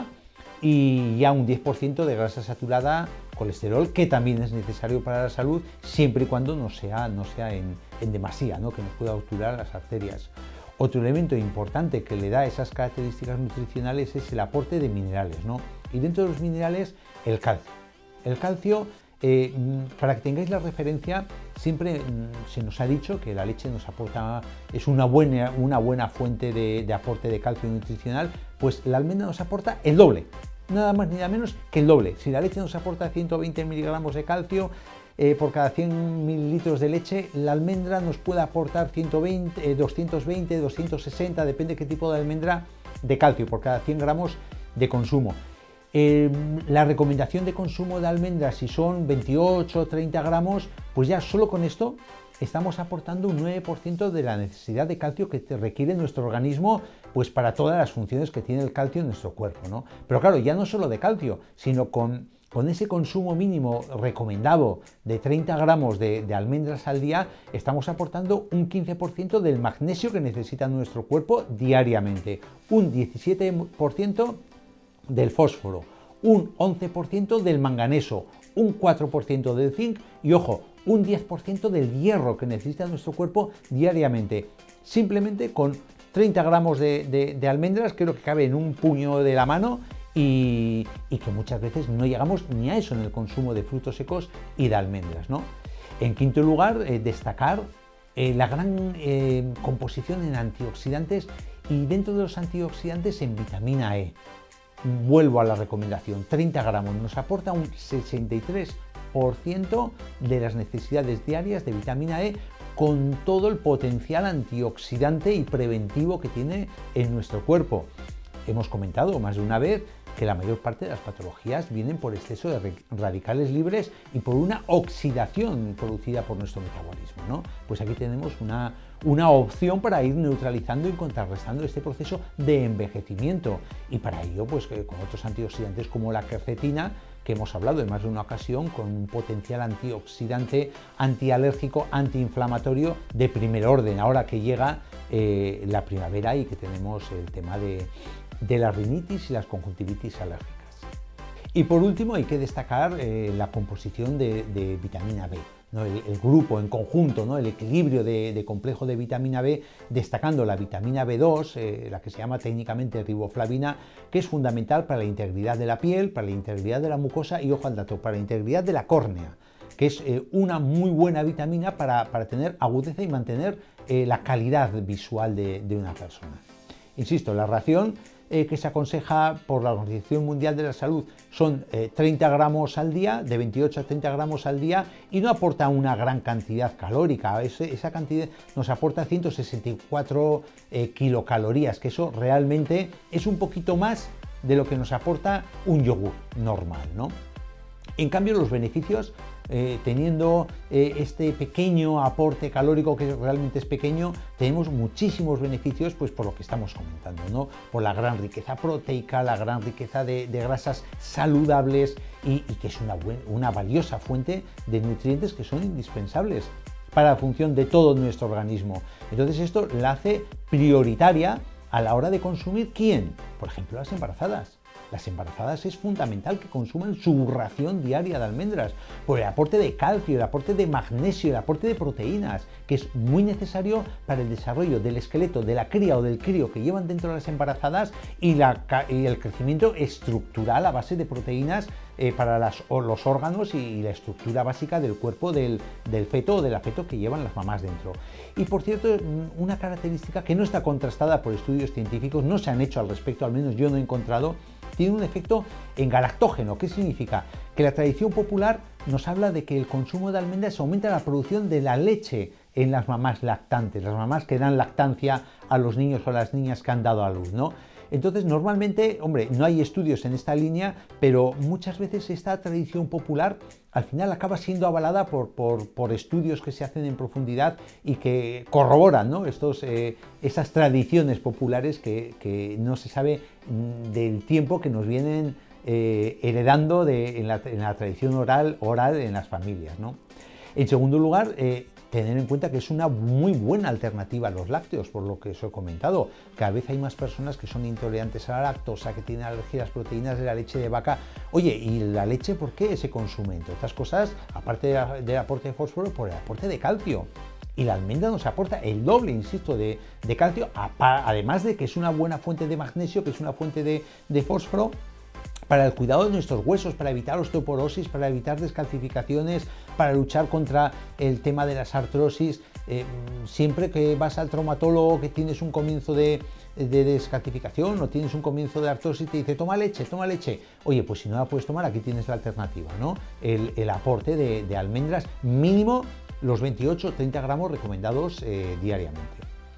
y ya un diez por ciento de grasa saturada, colesterol, que también es necesario para la salud, siempre y cuando no sea, no sea en, en demasía, ¿no? Que nos pueda obturar las arterias. Otro elemento importante que le da esas características nutricionales es el aporte de minerales, ¿no? Y dentro de los minerales, el calcio. El calcio, eh, para que tengáis la referencia, siempre se nos ha dicho que la leche nos aporta, es una buena, una buena fuente de, de aporte de calcio nutricional, pues la almendra nos aporta el doble, nada más ni nada menos que el doble. Si la leche nos aporta ciento veinte miligramos de calcio eh, por cada cien mililitros de leche, la almendra nos puede aportar ciento veinte, eh, doscientos veinte, doscientos sesenta, depende qué tipo de almendra, de calcio por cada cien gramos de consumo. Eh, la recomendación de consumo de almendras, si son veintiocho o treinta gramos, pues ya solo con esto estamos aportando un nueve por ciento de la necesidad de calcio que requiere nuestro organismo, pues para todas las funciones que tiene el calcio en nuestro cuerpo, ¿no? Pero claro, ya no solo de calcio, sino con, con ese consumo mínimo recomendado de treinta gramos de, de almendras al día, estamos aportando un quince por ciento del magnesio que necesita nuestro cuerpo diariamente, un diecisiete por ciento del fósforo, un once por ciento del manganeso, un cuatro por ciento del zinc y, ojo, un diez por ciento del hierro que necesita nuestro cuerpo diariamente. Simplemente con treinta gramos de, de, de almendras, creo que cabe en un puño de la mano, y, y que muchas veces no llegamos ni a eso en el consumo de frutos secos y de almendras, ¿no? En quinto lugar, eh, destacar eh, la gran eh, composición en antioxidantes, y dentro de los antioxidantes en vitamina E. Vuelvo a la recomendación, treinta gramos nos aporta un sesenta y tres por ciento de las necesidades diarias de vitamina E, con todo el potencial antioxidante y preventivo que tiene en nuestro cuerpo. Hemos comentado más de una vez que la mayor parte de las patologías vienen por exceso de radicales libres y por una oxidación producida por nuestro metabolismo, ¿no? Pues aquí tenemos una, una opción para ir neutralizando y contrarrestando este proceso de envejecimiento, y para ello pues con otros antioxidantes como la quercetina, que hemos hablado en más de una ocasión, con un potencial antioxidante, antialérgico, antiinflamatorio de primer orden, ahora que llega eh, la primavera y que tenemos el tema de de la rinitis y las conjuntivitis alérgicas. Y por último hay que destacar eh, la composición de, de vitamina B, ¿no? el, el grupo en conjunto, ¿no? El equilibrio de, de complejo de vitamina B, destacando la vitamina B dos, eh, la que se llama técnicamente riboflavina, que es fundamental para la integridad de la piel, para la integridad de la mucosa y, ojo al dato, para la integridad de la córnea, que es eh, una muy buena vitamina para, para tener agudeza y mantener eh, la calidad visual de, de una persona. Insisto, la ración Eh, que se aconseja por la Organización Mundial de la Salud son eh, treinta gramos al día, de veintiocho a treinta gramos al día, y no aporta una gran cantidad calórica. Ese, esa cantidad nos aporta ciento sesenta y cuatro eh, kilocalorías, que eso realmente es un poquito más de lo que nos aporta un yogur normal, ¿no? En cambio, los beneficios, eh, teniendo eh, este pequeño aporte calórico, que realmente es pequeño, tenemos muchísimos beneficios, pues por lo que estamos comentando, ¿no? Por la gran riqueza proteica, la gran riqueza de, de grasas saludables, y, y que es una, buen, una valiosa fuente de nutrientes que son indispensables para la función de todo nuestro organismo. Entonces esto la hace prioritaria a la hora de consumir, ¿quién? Por ejemplo, las embarazadas. las embarazadas es fundamental que consuman su ración diaria de almendras por el aporte de calcio, el aporte de magnesio, el aporte de proteínas, que es muy necesario para el desarrollo del esqueleto de la cría o del crío que llevan dentro de las embarazadas y, la, y el crecimiento estructural a base de proteínas eh, para las, los órganos y, y la estructura básica del cuerpo del, del feto o del feto que llevan las mamás dentro. Y por cierto, una característica que no está contrastada por estudios científicos, no se han hecho al respecto, al menos yo no he encontrado, tiene un efecto engalactógeno. ¿Qué significa? Que la tradición popular nos habla de que el consumo de almendras aumenta la producción de la leche en las mamás lactantes, las mamás que dan lactancia a los niños o a las niñas que han dado a luz, ¿no? Entonces, normalmente, hombre, no hay estudios en esta línea, pero muchas veces esta tradición popular al final acaba siendo avalada por, por, por estudios que se hacen en profundidad y que corroboran, ¿no? Estos, eh, esas tradiciones populares que, que no se sabe del tiempo que nos vienen eh, heredando de, en, la, en la tradición oral, oral en las familias, ¿no? En segundo lugar, eh, tener en cuenta que es una muy buena alternativa a los lácteos, por lo que os he comentado. Cada vez hay más personas que son intolerantes a la lactosa, que tienen alergia a las proteínas de la leche de vaca. Oye, ¿y la leche por qué se consume? Entre otras cosas, aparte de, del aporte de fósforo, por el aporte de calcio. Y la almendra nos aporta el doble, insisto, de, de calcio, además de que es una buena fuente de magnesio, que es una fuente de, de fósforo, para el cuidado de nuestros huesos, para evitar osteoporosis, para evitar descalcificaciones, para luchar contra el tema de las artrosis. Eh, siempre que vas al traumatólogo, que tienes un comienzo de, de descalcificación o tienes un comienzo de artrosis, te dice toma leche, toma leche. Oye, pues si no la puedes tomar, aquí tienes la alternativa, ¿no? El, el aporte de, de almendras, mínimo los veintiocho a treinta gramos recomendados eh, diariamente.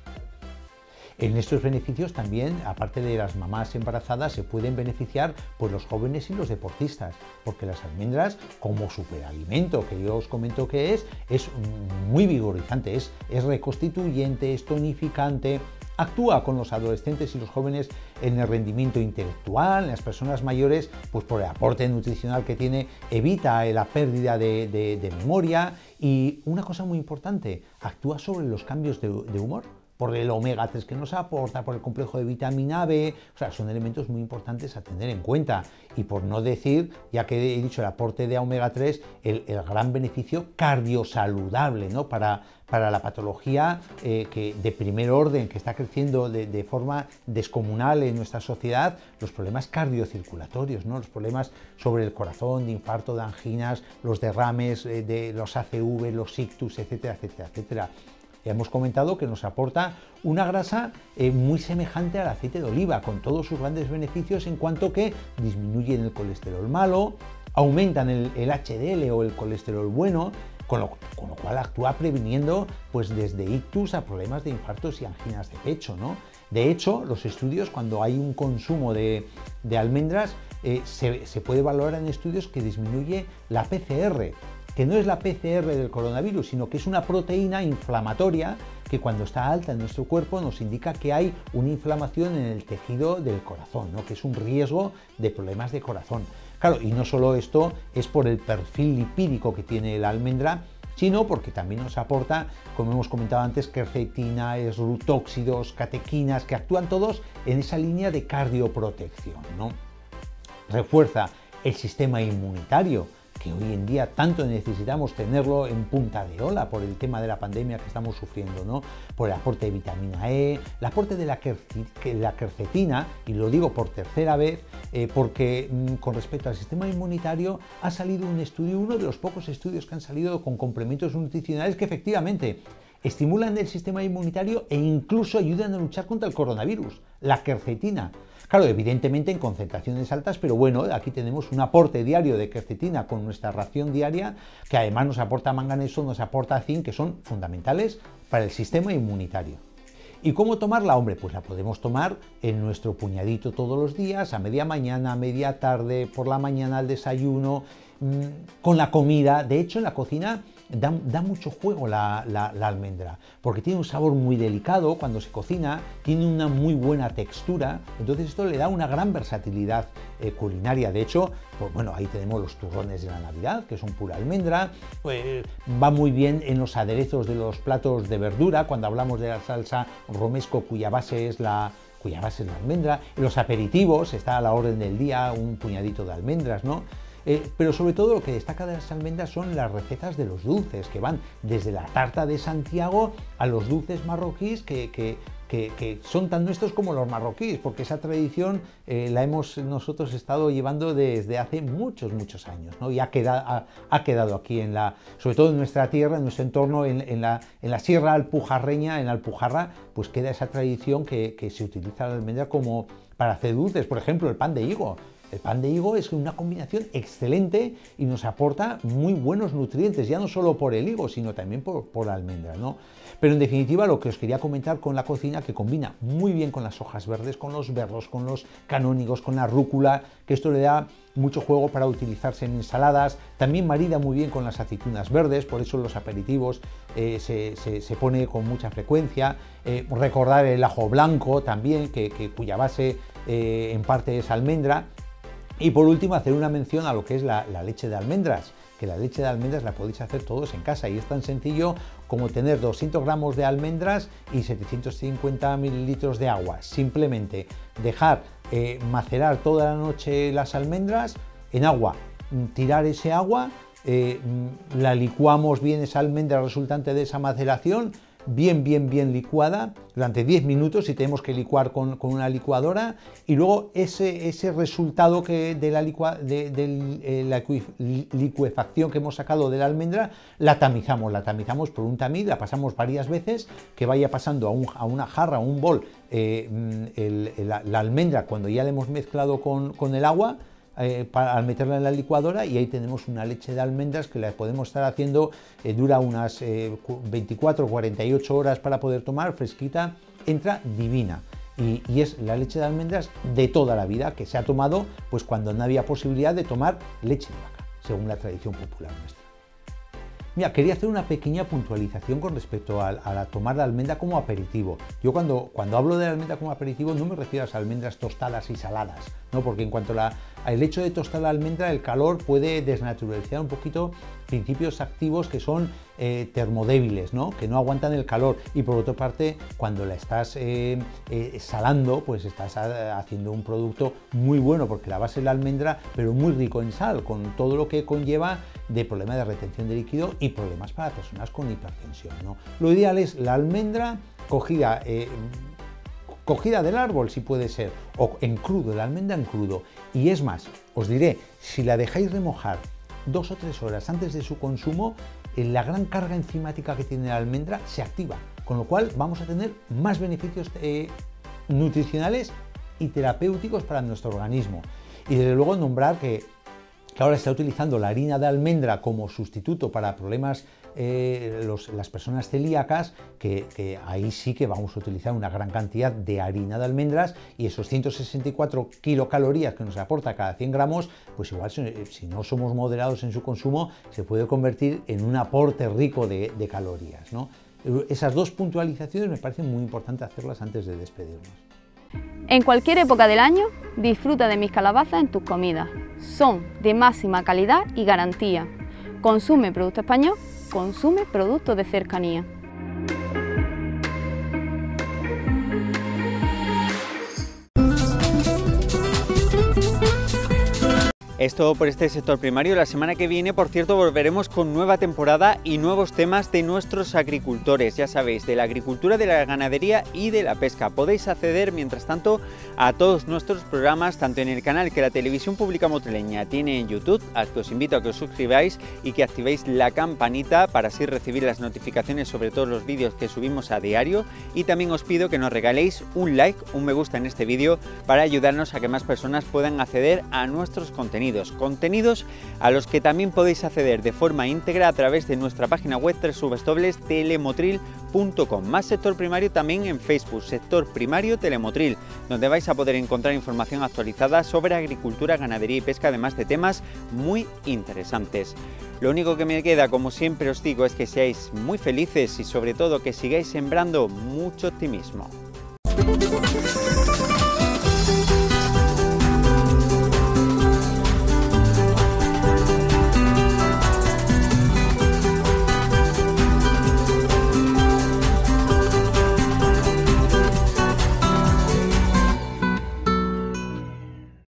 En estos beneficios también, aparte de las mamás embarazadas, se pueden beneficiar pues, los jóvenes y los deportistas, porque las almendras, como superalimento que yo os comento que es, es muy vigorizante, es, es reconstituyente, es tonificante, actúa con los adolescentes y los jóvenes en el rendimiento intelectual, en las personas mayores, pues por el aporte nutricional que tiene, evita la pérdida de, de, de memoria y una cosa muy importante, actúa sobre los cambios de, de humor, por el omega tres que nos aporta, por el complejo de vitamina B, o sea, son elementos muy importantes a tener en cuenta. Y por no decir, ya que he dicho el aporte de omega tres, el, el gran beneficio cardiosaludable, ¿no? Para, para la patología eh, que de primer orden, que está creciendo de, de forma descomunal en nuestra sociedad, los problemas cardiocirculatorios, ¿no? Los problemas sobre el corazón, de infarto, de anginas, los derrames, eh, de los A C V, los ictus, etcétera, etcétera, etcétera. Ya hemos comentado que nos aporta una grasa eh, muy semejante al aceite de oliva, con todos sus grandes beneficios en cuanto que disminuyen el colesterol malo, aumentan el, el H D L o el colesterol bueno, con lo, con lo cual actúa previniendo pues, desde ictus a problemas de infartos y anginas de pecho, ¿no? De hecho, los estudios, cuando hay un consumo de, de almendras, eh, se, se puede valorar en estudios que disminuye la P C R, que no es la P C R del coronavirus, sino que es una proteína inflamatoria que cuando está alta en nuestro cuerpo nos indica que hay una inflamación en el tejido del corazón, ¿no? Que es un riesgo de problemas de corazón. Claro, y no solo esto es por el perfil lipídico que tiene la almendra, sino porque también nos aporta, como hemos comentado antes, quercetina, esrutóxidos, catequinas, que actúan todos en esa línea de cardioprotección, ¿no? Refuerza el sistema inmunitario, que hoy en día tanto necesitamos tenerlo en punta de ola por el tema de la pandemia que estamos sufriendo, ¿no? Por el aporte de vitamina E, el aporte de la, la quercetina, y lo digo por tercera vez, eh, porque mmm, con respecto al sistema inmunitario ha salido un estudio, uno de los pocos estudios que han salido con complementos nutricionales que efectivamente estimulan el sistema inmunitario e incluso ayudan a luchar contra el coronavirus, la quercetina. Claro, evidentemente en concentraciones altas, pero bueno, aquí tenemos un aporte diario de quercetina con nuestra ración diaria, que además nos aporta manganeso, nos aporta zinc, que son fundamentales para el sistema inmunitario. ¿Y cómo tomarla? Hombre, pues la podemos tomar en nuestro puñadito todos los días, a media mañana, a media tarde, por la mañana al desayuno, mmm, con la comida. De hecho, en la cocina Da, da mucho juego la, la, la almendra, porque tiene un sabor muy delicado cuando se cocina, tiene una muy buena textura, entonces esto le da una gran versatilidad eh, culinaria. De hecho, pues bueno, ahí tenemos los turrones de la Navidad, que son pura almendra, pues, va muy bien en los aderezos de los platos de verdura, cuando hablamos de la salsa romesco, cuya base es la, cuya base es la almendra. En los aperitivos está a la orden del día un puñadito de almendras, ¿no? Eh, pero sobre todo lo que destaca de las almendras son las recetas de los dulces, que van desde la tarta de Santiago a los dulces marroquíes que, que, que, que son tan nuestros como los marroquíes, porque esa tradición eh, la hemos nosotros estado llevando desde hace muchos, muchos años, ¿no? Y ha quedado, ha, ha quedado aquí, en la, sobre todo en nuestra tierra, en nuestro entorno, en, en, la, en la sierra alpujarreña, en la Alpujarra, pues queda esa tradición que, que se utiliza la almendra como para hacer dulces, por ejemplo, el pan de higo. El pan de higo es una combinación excelente y nos aporta muy buenos nutrientes, ya no solo por el higo, sino también por, por la almendra, ¿no? Pero en definitiva lo que os quería comentar con la cocina, que combina muy bien con las hojas verdes, con los berros, con los canónigos, con la rúcula, que esto le da mucho juego para utilizarse en ensaladas, también marida muy bien con las aceitunas verdes, por eso en los aperitivos eh, se, se, se pone con mucha frecuencia. Eh, recordar el ajo blanco también, que, que, cuya base eh, en parte es almendra. Y por último, hacer una mención a lo que es la, la leche de almendras, que la leche de almendras la podéis hacer todos en casa y es tan sencillo como tener doscientos gramos de almendras y setecientos cincuenta mililitros de agua. Simplemente dejar eh, macerar toda la noche las almendras en agua, tirar ese agua, eh, la licuamos bien, esa almendra resultante de esa maceración, bien, bien, bien licuada durante diez minutos si tenemos que licuar con, con una licuadora, y luego ese, ese resultado que de, la, licua, de, de eh, la licuefacción que hemos sacado de la almendra, la tamizamos, la tamizamos por un tamiz, la pasamos varias veces, que vaya pasando a, un, a una jarra, a un bol, eh, el, la, la almendra cuando ya la hemos mezclado con, con el agua, Eh, para, al meterla en la licuadora, y ahí tenemos una leche de almendras que la podemos estar haciendo, eh, dura unas eh, veinticuatro a cuarenta y ocho horas para poder tomar, fresquita, entra divina. Y, y es la leche de almendras de toda la vida, que se ha tomado pues cuando no había posibilidad de tomar leche de vaca, según la tradición popular nuestra. Mira, quería hacer una pequeña puntualización con respecto a, a la, tomar la almendra como aperitivo. Yo cuando, cuando hablo de la almendra como aperitivo no me refiero a las almendras tostadas y saladas, ¿no? Porque en cuanto la, al hecho de tostar la almendra, el calor puede desnaturalizar un poquito principios activos que son eh, termodébiles, ¿no? Que no aguantan el calor, y por otra parte, cuando la estás eh, eh, salando, pues estás haciendo un producto muy bueno, porque la base es la almendra, pero muy rico en sal, con todo lo que conlleva de problemas de retención de líquido y problemas para personas con hipertensión, ¿no? Lo ideal es la almendra cogida, eh, cogida del árbol, si puede ser, o en crudo, la almendra en crudo. Y es más, os diré, si la dejáis remojar dos o tres horas antes de su consumo, eh, la gran carga enzimática que tiene la almendra se activa, con lo cual vamos a tener más beneficios eh, nutricionales y terapéuticos para nuestro organismo. Y desde luego nombrar que que ahora está utilizando la harina de almendra como sustituto para problemas, eh, los, las personas celíacas, que, que ahí sí que vamos a utilizar una gran cantidad de harina de almendras, y esos ciento sesenta y cuatro kilocalorías que nos aporta cada cien gramos, pues igual si, si no somos moderados en su consumo, se puede convertir en un aporte rico de, de calorías, ¿no? Esas dos puntualizaciones me parecen muy importantes hacerlas antes de despedirnos. En cualquier época del año, disfruta de mis calabazas en tus comidas. Son de máxima calidad y garantía. Consume producto español, consume productos de cercanía. Es todo por este sector primario. La semana que viene, por cierto, volveremos con nueva temporada y nuevos temas de nuestros agricultores. Ya sabéis, de la agricultura, de la ganadería y de la pesca. Podéis acceder, mientras tanto, a todos nuestros programas, tanto en el canal que la Televisión Pública Motrileña tiene en YouTube, al que os invito a que os suscribáis y que activéis la campanita para así recibir las notificaciones sobre todos los vídeos que subimos a diario. Y también os pido que nos regaléis un like, un me gusta en este vídeo, para ayudarnos a que más personas puedan acceder a nuestros contenidos. Contenidos a los que también podéis acceder de forma íntegra a través de nuestra página web doble u doble u doble u punto telemotril punto com. Más sector primario también en Facebook, Sector Primario Telemotril, donde vais a poder encontrar información actualizada sobre agricultura, ganadería y pesca, además de temas muy interesantes. Lo único que me queda, como siempre os digo, es que seáis muy felices y sobre todo que sigáis sembrando mucho optimismo.